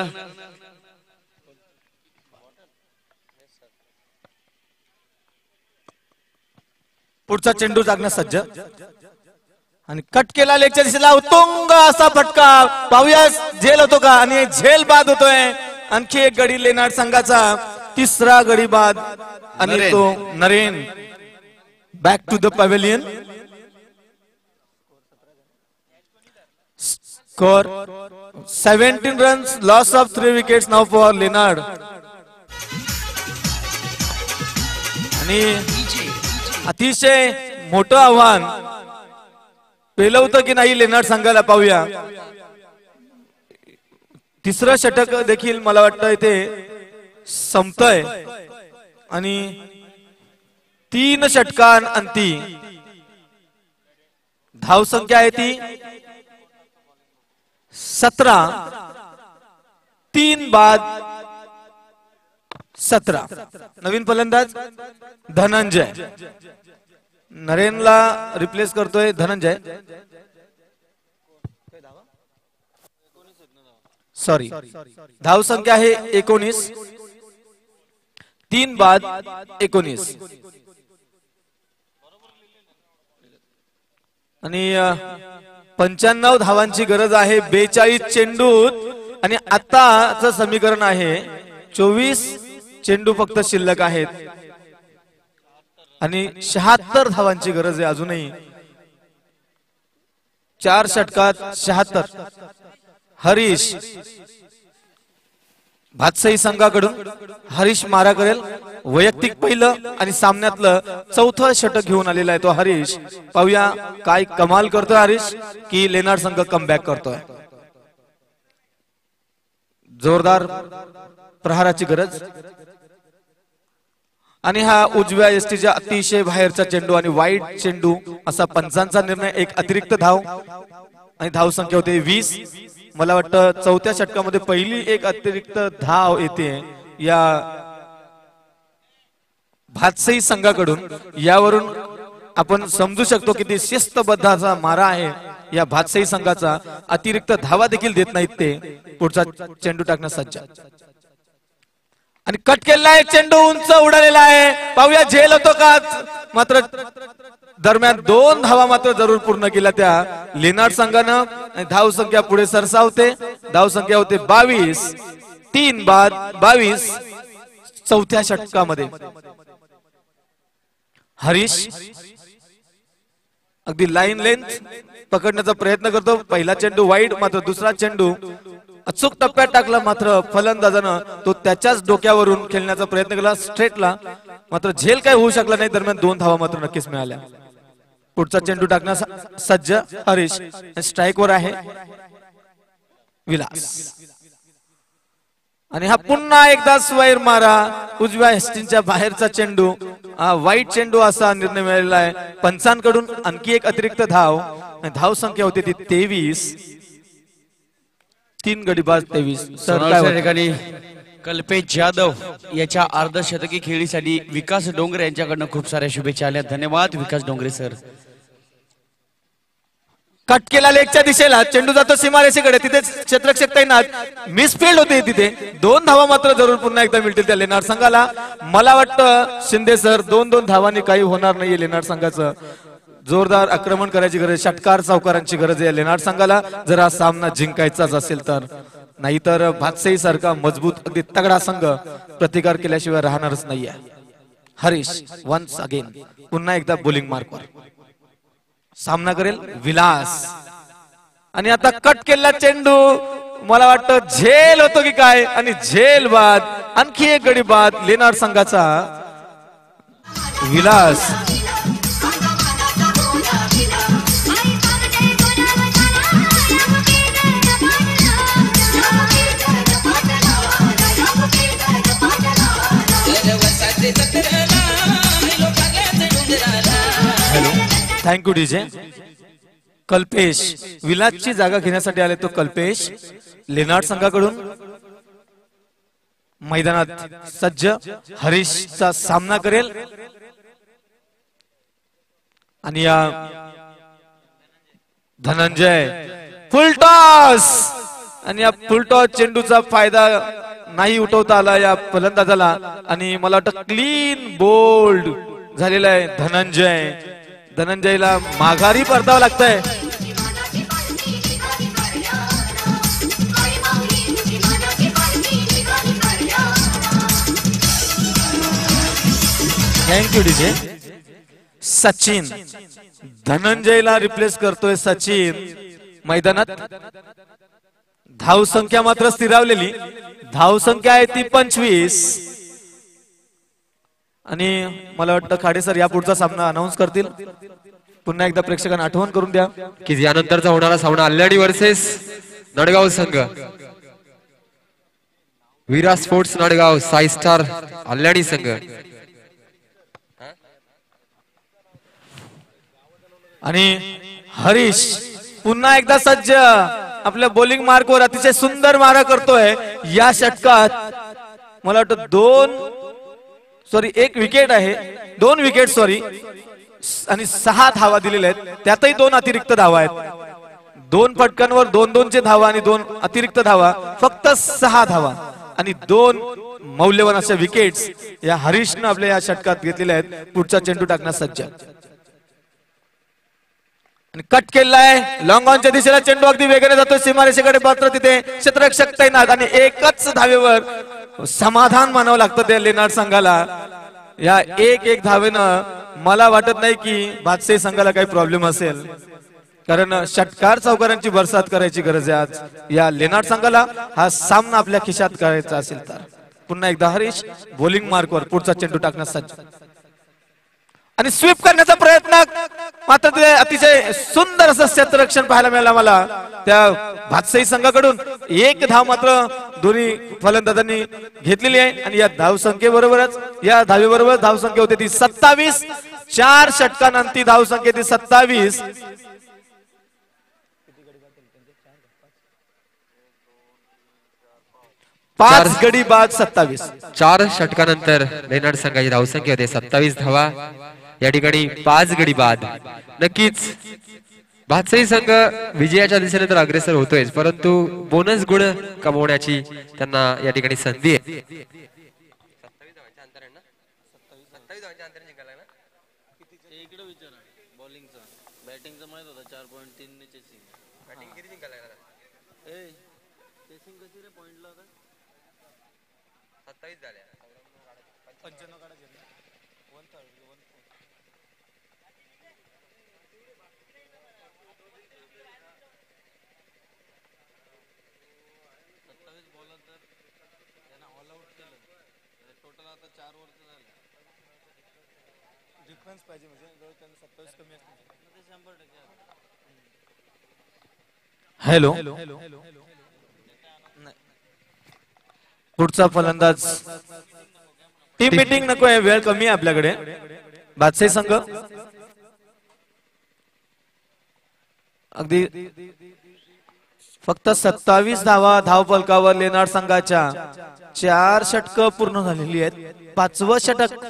पुढचा चेंडू जागण्यास सज्ज आणि कट केला लेगच्या दिशेला. उत्तुंग असा फटका, पाहूया झेल होतो का? आणि झेल बाद होतोय. आणखी एक गडी लेनार्ड संघाचा, तिसरा गडी बाद. आणि तो Naren back to the pavilion. Score 17 runs, loss of 3 wickets now for Leonard. आणि अतिशय मोठं आव्हान पेलवतं की नाही लेनार्ड संघाला, पाहूया. तिसरं षटक देखील मला वाटतं इथे संपतंय आणि 3 षटकांअंती धाव संख्या आहे ती 17. 3 बाद 17. नवीन फलंदाज धनंजय, नरेनला रिप्लेस करतोय धनंजय. सॉरी, धाव संख्या आहे 19. 3 बाद 19. आणि 95 धावांची गरज आहे 42 चेंडूत. आणि आताच समीकरण आहे 24 चेंडू फक्त शिल्लक आहेत आणि 76 धावांची गरज आहे अजूनही. 4 षटकात 76. हरीश भातसई संघाकडून हरीश मारा करेल. वैयक्तिक पहिलं आणि सामन्यातलं चौथं षटक घेऊन आलेला आहे तो हरीश. पाहूया काय कमाल करतोय हरीश की लेनार्ड संघ कमबॅक करतोय. जोरदार प्रहाराची गरज आणि हा उजव्या एसटीच्या अतिशय बाहेरचा चेंडू आणि वाईट चेंडू असा पंचांचा निर्णय. एक अतिरिक्त धाव आणि धाव संख्या होते 20. मला वाटतं चौथ्या षटकामध्ये पहिली एक अतिरिक्त धाव येते या भातसई संघाकडून. यावरून आपण समजू शकतो की शिस्तबद्ध असा मारा आहे या भातसई संघाचा. अतिरिक्त धावा देखील देत नाहीत ते. पुढचा चेंडू टाकण्यास सज्ज आणि कट केलेला आहे. चेंडू उंच उडालेला आहे. पाहूया झेल होतो का. मात्र दरम्यान 2 धावा मात्र जरूर पूर्ण केल्या त्या लेनार्ड संघानं. धाव संख्या पुढे सरसावते. धाव संख्या होते 22. 3 बाद 22 चौथ्या षटकामध्ये. हरीश अगदी लाईन लेंथ पकडण्याचा प्रयत्न करतो. पहिला चेंडू वाईड मात्र दुसरा चेंडू अचूक टप्प्यात टाकला. मात्र फलंदाजानं तो त्याच्याच डोक्यावरून खेळण्याचा प्रयत्न केला स्ट्रेटला. मात्र झेल काय होऊ शकला नाही. दरम्यान 2 धावा मात्र नक्कीच मिळाल्या. पुढचा चेंडू टाकण्यास सज्ज हरीश. स्ट्राईकवर आहे विलास आणि हा पुन्हा एकदा स्वैर मारा. उजव्या एसटीच्या बाहेरचा चेंडू वाईट चेंडू असा निर्णय मिळालेला आहे पंचांकडून. आणखी एक अतिरिक्त धाव. धाव संख्या होती ती 23. 3 गडी बाद 23. त्या ठिकाणी कल्पेश जाधव याच्या अर्धशतकी खेळीसाठी विकास डोंगरे यांच्याकडनं खूप साऱ्या शुभेच्छा आल्या. धन्यवाद विकास डोंगरे सर. कट केला लेगच्या दिशेला. चेंडू जातो सीमारेषेकडे. तिथे क्षेत्ररक्षक तैनात. मिसफिल्ड होते तिथे. 2 धावा मात्र जरूर पुन्हा एकदा मिळतील त्या लेनार्ड संघाला. मला वाटतं शिंदे सर 2-2 धावांनी काही होणार नाहीये लेनार्ड संघाचं. जोरदार आक्रमण करायची गरज. षटकार चौकारांची गरज आहे लेनार्ड संघाला जर हा सामना जिंकायचाच असेल तर. नाहीतर भातसई सारखा मजबूत अगदी तगडा संघ प्रतिकार केल्याशिवाय राहणारच नाहीये. हरीश वन्स अगेन पुन्हा एकदा बोलिंग मार्कवर सामना करेल विलास. आणि आता कट केलेला चेंडू मला वाटतं झेल होतो की काय. आणि झेल बाद आणखी एक गडी बाद लेनार्ड संघाचा. Vilas thank you DJ. कल्पेश विलासची जागा घेण्यासाठी आले तो कल्पेश लेनार्ड संघाकडून मैदानात सज्ज. हरीशचा सामना करेल आणि या धनंजय फुलटॉस आणि या फुलटॉस चेंडूचा फायदा नाही उठवता आला या फलंदाजाला. आणि मला वाटतं क्लीन बोल्ड झालेला आहे धनंजय. धनंजयला माघारी परतावं लागतंय. Thank you DJ. सचिन धनंजयला रिप्लेस करतोय सचिन मैदानात. धाव संख्या मात्र स्थिरावलेली. धाव संख्या आहे ती 25. आणि मला वाटतं खाडे सर या पुढचा सामना अनाउन्स करतील. पुन्हा एकदा प्रेक्षकांना आठवण करून द्या की यानंतरचा होणारा सामना अल्लाडी वर्सेस नडगाव संघ. वीरा स्पोर्ट्स नडगाव साई स्टार अल्लाडी संघ. आणि हरीश पुन्हा एकदा सज्ज आपल्या बॉलिंग मार्कवर अतिशय सुंदर मारा करतोय या षटकात. मला वाटतं 1 विकेट आहे. 2 विकेट सॉरी आणि 6 धावा दिलेल्या आहेत. त्यातही 2 अतिरिक्त धावा आहेत. 2 फटकांवर 2-2चे धावा आणि 2 अतिरिक्त धावा. फक्त 6 धावा आणि 2 मौल्यवान अशा विकेट्स या हरीशनं आपल्या या षटकात घेतलेल्या आहेत. पुढचा चेंडू टाकण्यास सज्ज आणि कट केलेला आहे. लॉंग ऑनच्या दिशेला चेंडू अगदी वेगाने जातो सीमारेषेकडे. मात्र तिथे क्षेत्ररक्षक तैनात आणि एकच धावेवर समाधान मानावं लागतं त्या लेनार्ड संघाला. या 1-1 धावेनं मला वाटत नाही की भातसई संघाला काही प्रॉब्लेम असेल. कारण षटकार चौकारांची बरसात करायची गरज आहे आज या लेनार्ड संघाला हा सामना आपल्या खिशात करायचा असेल तर. पुन्हा एकदा हरीश बॉलिंग मार्कवर पुढचा चेंडू टाकण्यास सज्ज आणि स्वीप करण्याचा प्रयत्न, मात्र ते अतिशय सुंदर असं क्षेत्ररक्षण पाहायला मिळालं मला त्या भातसाई संघाकडून. एक धाव मात्र दोन्ही फलंदाजांनी घेतलेली आहे आणि या धावसंख्येबरोबरच या धावेबरोबर धावसंख्या होते ती 27. 4 षटकानंतर धावसंख्या ती 27. पाच गडी बाद 27. 4 षटकानंतर लेनार्ड संघाची धावसंख्या होते 27 धावा. या ठिकाणी 5 गडी बाद. नक्कीच भातसाई संघ विजयाच्या दिशेने तर अग्रेसर होतोय, परंतु बोनस गुण कमवण्याची त्यांना या ठिकाणी संधी आहे. हॅलो, पुढचा फलंदाज टीम मीटिंग नको आहे, वेळ कमी आहे आपल्याकडे. भातसाई संघ अगदी फक्त 27 धावा धावफलकावर लेनार्ड संघाच्या. 4 षटक पूर्ण झालेली आहेत. 5वं षटक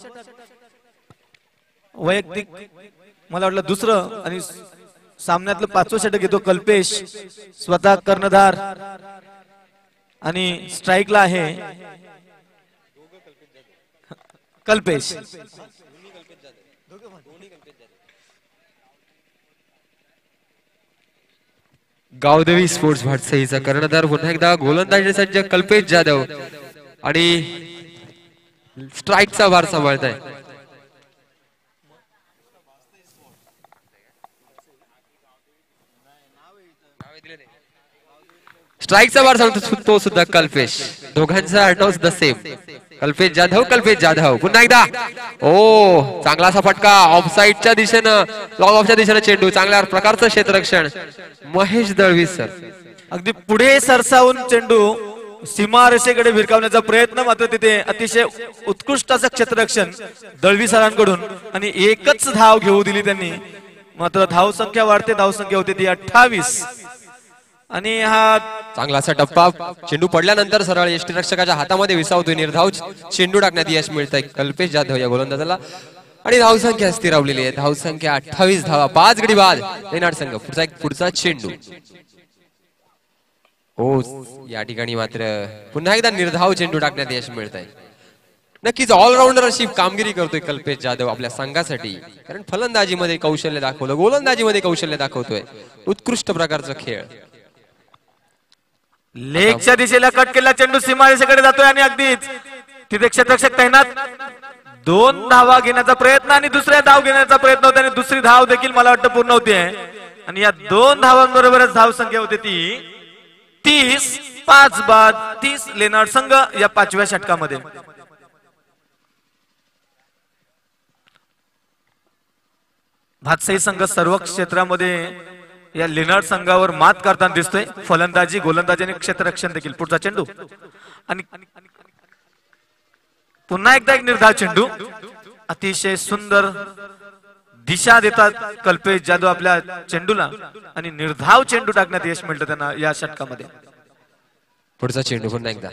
वैयक्तिक मला वाटलं दुसरं आणि सामन्यातलं 5वं षटक घेतो कल्पेश. स्वतः कर्णधार आणि स्ट्राईकला आहे कल्पेश. गावदेवी स्पोर्ट्स भातसाईचा कर्णधार पुन्हा एकदा गोलंदाजी सज्ज कल्पेश जाधव आणि स्ट्राईकचा भार सांभाळत आहे. स्ट्राईकचा भार सांगतो तो सुद्धा कल्पेश. दोघांचा आडनाव सुद्धा सेम, कल्पेश जाधव. कल्पेश जाधव पुन्हा एकदा ओ चांगला असा फटका ऑफसाईडच्या दिशेनं, लॉंग ऑफच्या दिशेनं चेंडू. चांगल्या प्रकारचं क्षेत्ररक्षण महेश दळवी सर. अगदी पुढे सरसावून चेंडू सीमारेषेकडे भिरकावण्याचा प्रयत्न, मात्र तिथे अतिशय उत्कृष्ट असं क्षेत्ररक्षण दळवी सरांकडून आणि एकच धाव घेऊ दिली त्यांनी. मात्र धावसंख्या वाढते, धावसंख्या होते ती 28. आणि हा चांगला असा टप्पा चेंडू पडल्यानंतर सरळ यष्टीरक्षकाच्या हातामध्ये विसावतोय. निर्धाव चेंडू टाकण्यात यश मिळतंय कल्पेश जाधव या गोलंदाजाला आणि धावसंख्या स्थिरावलेली आहे. धावसंख्या 28 धावा. 5 गडी बाद लेनार्ड संघ. पुढचा चेंडू हो या ठिकाणी मात्र पुन्हा एकदा निर्धाव चेंडू टाकण्यात यश मिळतंय. नक्कीच ऑलराऊंडर अशी कामगिरी करतोय कल्पेश जाधव आपल्या संघासाठी, कारण फलंदाजीमध्ये कौशल्य दाखवलं, गोलंदाजीमध्ये कौशल्य दाखवतोय. उत्कृष्ट प्रकारचा खेळ. लेगच्या दिशेला कट केला चेंडू सीमारेषेकडे जातोय आणि अगदीच तिथे क्षेत्ररक्षक तैनात. 2 धावा घेण्याचा प्रयत्न आणि दुसऱ्या धाव घेण्याचा प्रयत्न होता आणि दुसरी धाव देखील मला वाटतं पूर्ण होती आणि या 2 धावांबरोबरच धाव संख्या होती ती 30. 5 बाद 30 लेनार्ड संघ या 5व्या षटकामध्ये. भातसाई संघ सर्व क्षेत्रामध्ये या लेनार्ड संघावर मात करताना दिसतोय. फलंदाजी, गोलंदाजी आणि क्षेत्ररक्षण देखील. पुढचा चेंडू आणि पुन्हा एकदा एक निर्धाव चेंडू. अतिशय सुंदर दिशा देतात कल्पेश जाधव आपल्या चेंडूला आणि निर्धाव चेंडू टाकण्यात यश मिळतं त्यांना या षटकामध्ये. पुढचा चेंडू पुन्हा एकदा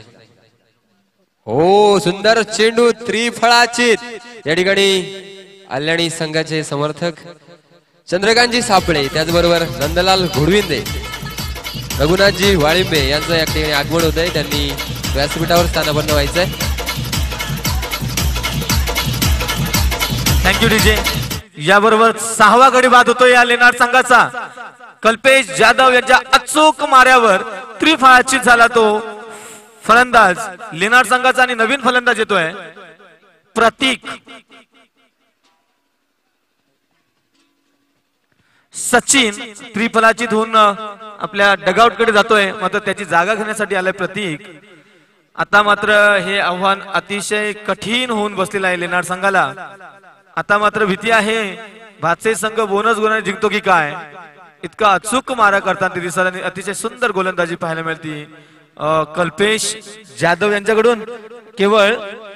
हो सुंदर चेंडू त्रिफळाचीत. या ठिकाणी अल्याणी संघाचे समर्थक चंद्रकांतजी सापळे, त्याचबरोबर नंदलाल घोडविंदे, रघुनाथजी वाळिंबे यांचं या ठिकाणी आगमन होत आहे. त्यांनी व्यासपीठावर स्थानापन्न व्हायचंय. Thank you DJ. याबरोबर 6वा गडी बाद होतो या लेनार्ड संघाचा. कल्पेश जाधव यांच्या अचूक माऱ्यावर त्रिफळाचीत झाला तो फलंदाज लेनार्ड संघाचा आणि नवीन फलंदाज येतोय प्रतीक. सचिन त्रिफलाचीत होऊन आपल्या डगआउट कडे जातोय, मात्र त्याची जागा घेण्यासाठी आलाय प्रतीक. आता मात्र हे आव्हान अतिशय कठीण होऊन बसलेलं आहे लेनार्ड संघाला. आता मात्र भीती आहे भातसे संघ बोनस गुणाने जिंकतो की काय. इतका अचूक मारा करताना दिसत आणि अतिशय सुंदर गोलंदाजी पाहायला मिळते कल्पेश जाधव यांच्याकडून. केवळ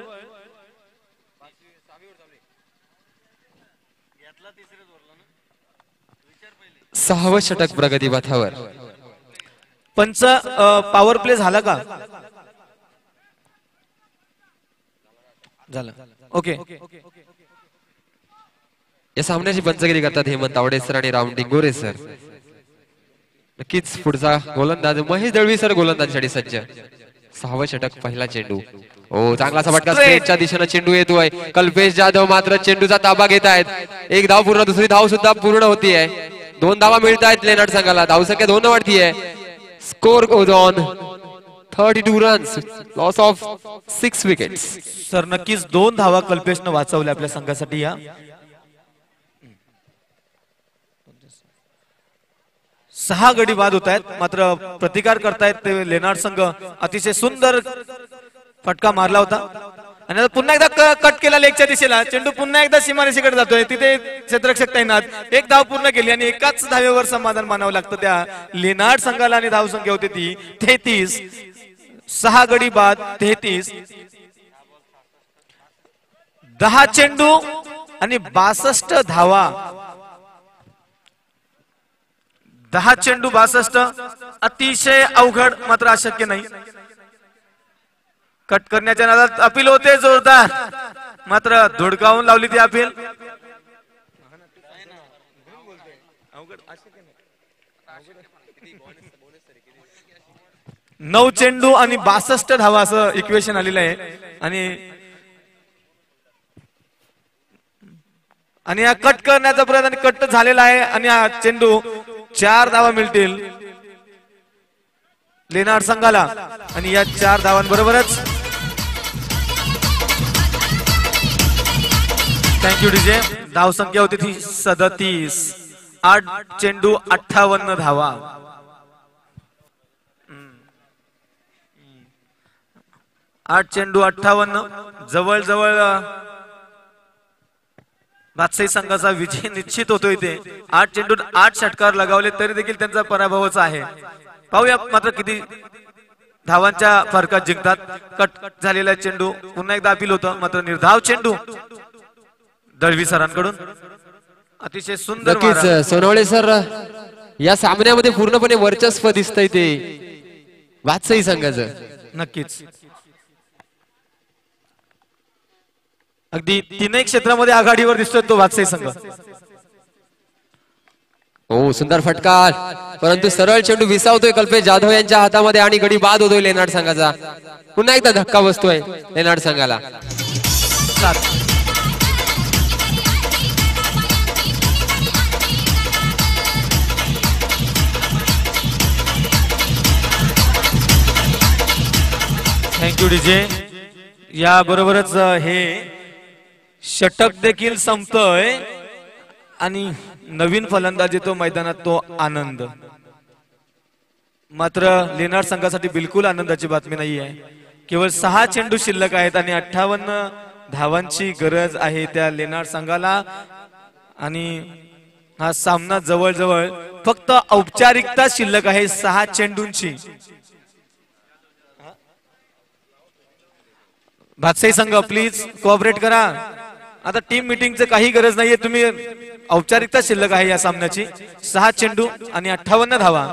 सहावं षटक प्रगती पथावर. पंच पॉवर प्ले झाला का? झालं. ओके. या सामन्याची पंचगिरी करतात हेमंत तावडे सर आणि राम डिंगोरे सर. नक्कीच पुढचा गोलंदाज महेश दळवी सर गोलंदाजीसाठी सज्ज. सहावं षटक पहिला चेंडू. ओ चांगला फटका स्ट्रेटच्या दिशेने चेंडू येतोय. कल्पेश जाधव मात्र चेंडूचा ताबा घेत आहेत. एक धाव पूर्ण, दुसरी धाव सुद्धा पूर्ण होतीये. 2 धावा मिळत आहेत लेनार्ड संघाला. धावसंख्या 2 वाढतीये. Score goes on 32 runs, loss of 6 wickets. Sir नक्कीच 2 धावा कल्पेशनं वाचवल्या आपल्या संघासाठी. या 6 गडी बाद होत आहेत, मात्र प्रतिकार करतायत ते लेनार्ड संघ. अतिशय सुंदर फटका मारला होता आणि आता पुन्हा एकदा कट केला लेगच्या दिशेला. चेंडू पुन्हा एकदा सीमारेषेकडे जातोय. तिथे क्षेत्ररक्षक तैनात. 1 धाव पूर्ण केली आणि एकाच धावेवर समाधान मानावं लागतं त्या लेनार्ड संघाला. आणि धाव संख्या होती ती 33. 6 गडी बाद 33. 10 चेंडू आणि 62 धावा. 10 चेंडू 62. अतिशय अवघड, मात्र अशक्य नाही. कट करण्याच्या नादात अपील होते जोरदार, मात्र धुडकावून लावली ती अपील. नऊ चेंडू आणि 62 धावा असं इक्वेशन आलेलं आहे. आणि हा कट करण्याचा प्रयत्न कट झालेला आहे आणि हा चेंडू 4 धावा मिळतील लेनार्ड संघाला. आणि या 4 धावांबरोबरच थँक्यू डीजे. धाव संख्या होती ती 37. 8 चेंडू 58 धावा. 8 चेंडू 58. जवळजवळ बादशाही संघाचा विजय निश्चित होतोय. ते 8 चेंडू 8 षटकार लगावले तरी देखील त्यांचा पराभवच आहे. पाहूया मात्र किती धावांच्या फरकात जिंकतात. कट झालेला चेंडू पुन्हा एकदा अपील होतं, मात्र निर्धाव चेंडू दळवी सरांकडून. अतिशय सुंदर. नक्कीच सोनवणे सर या सामन्यामध्ये पूर्णपणे वर्चस्व दिसतंय ते वात्सई संघाचं. नक्कीच अगदी 3 क्षेत्रामध्ये आघाडीवर दिसतोय तो वात्सई संघ. हो सुंदर फटका, परंतु सरळ चेंडू विसावतोय कल्पेश जाधव यांच्या हातामध्ये आणि गडी बाद होतोय लेनार्ड संघाचा. पुन्हा एकदा धक्का बसतोय लेनार्ड संघाला. Thank you DJ. या बरोबरच हे षटक देखील संपतोय आणि नवीन फलंदाज येतो मैदानात तो आनंद. मात्र लेनार्ड संघासाठी बिलकुल आनंदाची बातमी नाही आहे. केवळ 6 चेंडू शिल्लक आहेत आणि 58 धावांची गरज आहे त्या लेनार्ड संघाला. आणि हा सामना जवळजवळ फक्त औपचारिकता शिल्लक आहे 6 चेंडूंची. भातसाई संघ प्लीज कोऑपरेट करा. आता टीम मीटिंगचं काही गरज नाहीये. तुम्ही औपचारिकता शिल्लक आहे या सामन्याची. 6 चेंडू आणि 58 धावा.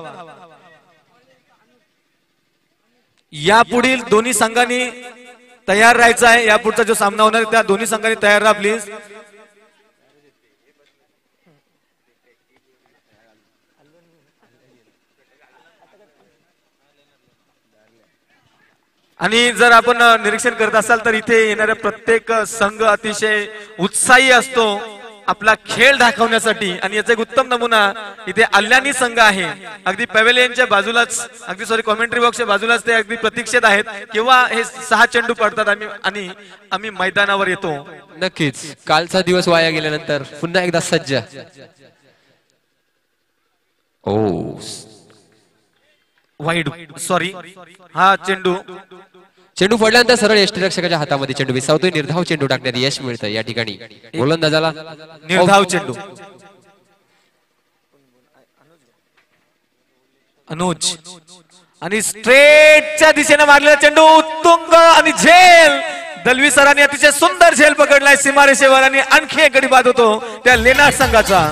यापुढील दोन्ही संघांनी तयार राहायचं आहे. यापुढचा जो सामना होणार आहे त्या दोन्ही संघांनी तयार राहा प्लीज. आणि जर आपण निरीक्षण करत असाल तर इथे येणाऱ्या प्रत्येक संघ अतिशय उत्साही असतो आपला खेळ दाखवण्यासाठी. आणि याचा एक उत्तम नमुना इथे अल्यानी संघ आहे. अगदी पॅव्हेलियनच्या बाजूलाच, अगदी सॉरी कॉमेंट्री बॉक्सच्या बाजूलाच ते अगदी प्रतीक्षेत आहेत केव्हा हे 6 चेंडू पडतात आणि आम्ही मैदानावर येतो. नक्कीच कालचा दिवस वाया गेल्यानंतर पुन्हा एकदा सज्ज. ओ वाईड सॉरी हा चेंडू चेंडू पडल्यानंतर सरळ यष्टीरक्षकाच्या हातामध्ये चेंडू विसावतोय. निर्धाव चेंडू टाकण्यात यश मिळतं या ठिकाणी गोलंदाजाला. निर्धाव चेंडू अनुज आणि स्ट्रेटच्या दिशेने मारलेला चेंडू उत्तुंग आणि झेल. दलवी सरांनी अतिशय सुंदर झेल पकडलाय सीमारेषेवर आणि आणखी एक गडी बाद होतो त्या लेनार्ड संघाचा.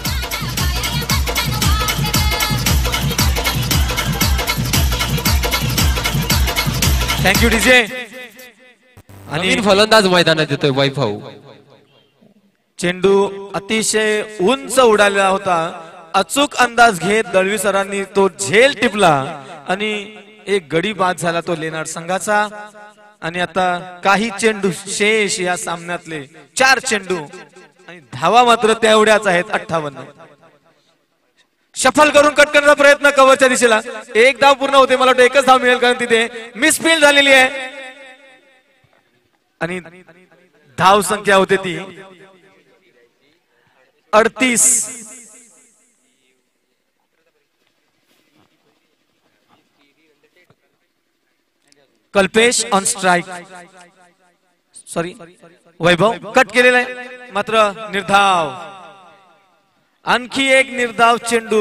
Thank you DJ. आणि फलंदाज मैदानात येतोय वैभव. चेंडू अतिशय उंच उडालेला होता. अचूक अंदाज घेत दळवी सरांनी तो झेल टिपला आणि एक गडी बाद झाला तो लेनार्ड संघाचा. आणि आता काही चेंडू शेष या सामन्यातले 4 चेंडू आणि धावा मात्र तेवढ्याच आहेत 58. शफल करून कट करण्याचा प्रयत्न कव्हरच्या दिशेला. एक धाव पूर्ण होते. मला वाटतं एकच धाव मिळेल कारण तिथे मिसफील्ड झालेली आहे आणि धाव संख्या होते ती 38. Kalpesh on strike. Sorry Vaibhav cut केलेला आहे मात्र निर्धाव. आणखी एक निर्धाव चेंडू.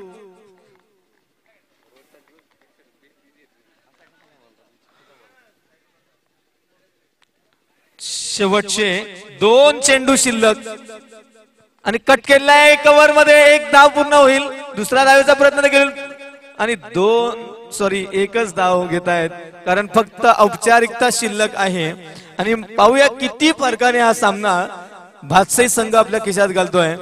शेवटचे 2 चेंडू शिल्लक आणि कट केलाय कव्हर मध्ये. एक धाव पूर्ण होईल. दुसरा धावेचा प्रयत्न देखील आणि एकच धाव घेत आहेत कारण फक्त औपचारिकता शिल्लक आहे. आणि पाहूया किती फरकाने हा सामना भातसाई संघ आपल्या खिशात घालतोय.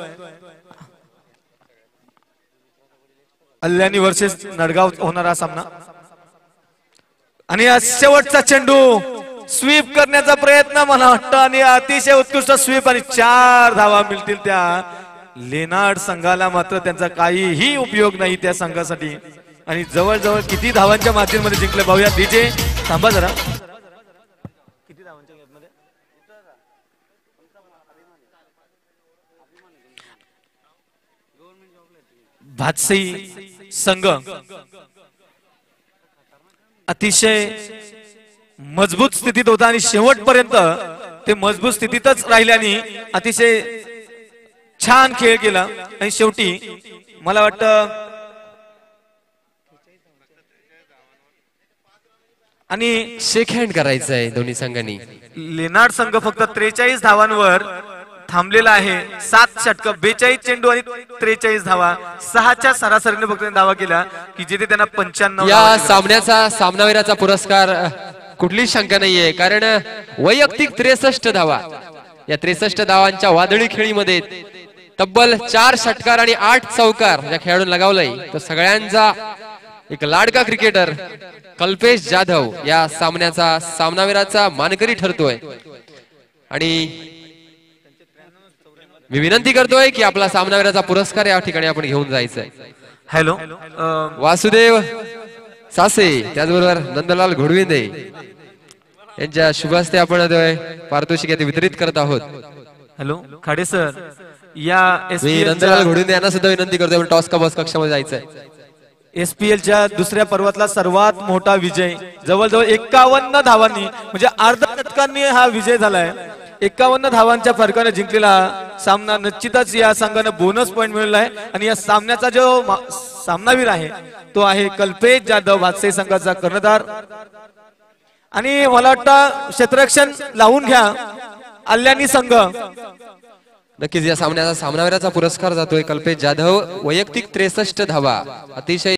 अल्यानी वर्सेस नडगाव होणारा सामना आणि शेवटचा चेंडू स्वीप करण्याचा प्रयत्न मला वाटतं आणि अतिशय उत्कृष्ट स्वीप आणि 4 धावा मिळतील त्या लेनार्ड संघाला. मात्र त्यांचा काहीही उपयोग नाही त्या संघासाठी. आणि जवळजवळ किती धावांच्या मार्जिनमध्ये जिंकले पाहूया. डीजे थांबा जरा. किती धावांच्या गॅपमध्ये भातसाई संघ अतिशय मजबूत स्थितीत होता आणि शेवटपर्यंत ते मजबूत स्थितीतच राहिल्याने अतिशय छान खेळ केला. आणि शेवटी मला वाटतं आणि शेक हँड करायचं आहे दोन्ही संघांनी. लेनार्ड संघ फक्त 43 धावांवर थांबलेला आहे. 7 षटक 42 चेंडू आणि 43 धावा. 6च्या सरासरीने फक्त धावा केल्या की जिथे त्यांना 95 या सामन्याचा सामनावीराचा पुरस्कार कुठलीच शंका नाहीये कारण वैयक्तिक 63 धावा. या 63 धावांच्या वादळी खेळीमध्ये तब्बल 4 षटकार आणि 8 चौकार या खेळाडूंना लगावलंय. तर सगळ्यांचा एक लाडका क्रिकेटर कल्पेश जाधव या सामन्याचा सामनावीराचा मानकरी ठरतोय. आणि मी विनंती करतोय की आपला सामनावीराचा पुरस्कार या ठिकाणी आपण घेऊन जायचंय. हॅलो वासुदेव सासे त्याचबरोबर नंदलाल घोडविंदे यांच्या शुभ हस्ते आपण पारितोषिक वितरित करत आहोत. हॅलो खाडे सर या नंदलाल घोडविंदे यांना सुद्धा विनंती करतोय टॉस का बॉस कक्षामध्ये जायचंय. एसपीएलच्या दुसऱ्या पर्वातला सर्वात मोठा विजय जवळजवळ 51 धावांनी म्हणजे अर्ध्या षटकांनी हा विजय झालाय. 51 धावांच्या फरकाने जिंकलेला सामना निश्चितच या संघाने बोनस पॉइंट मिळवला आहे. आणि या सामन्याचा जो सामनावीर आहे तो आहे कल्पेश जाधव भातसाई संघाचा कर्णधार. आणि मला वाटतं क्षेत्ररक्षण लावून घ्या अल्यानी संघ. नक्कीच या सामन्याचा सामनावीराचा पुरस्कार जातोय कल्पेश जाधव. वैयक्तिक 63 धावा अतिशय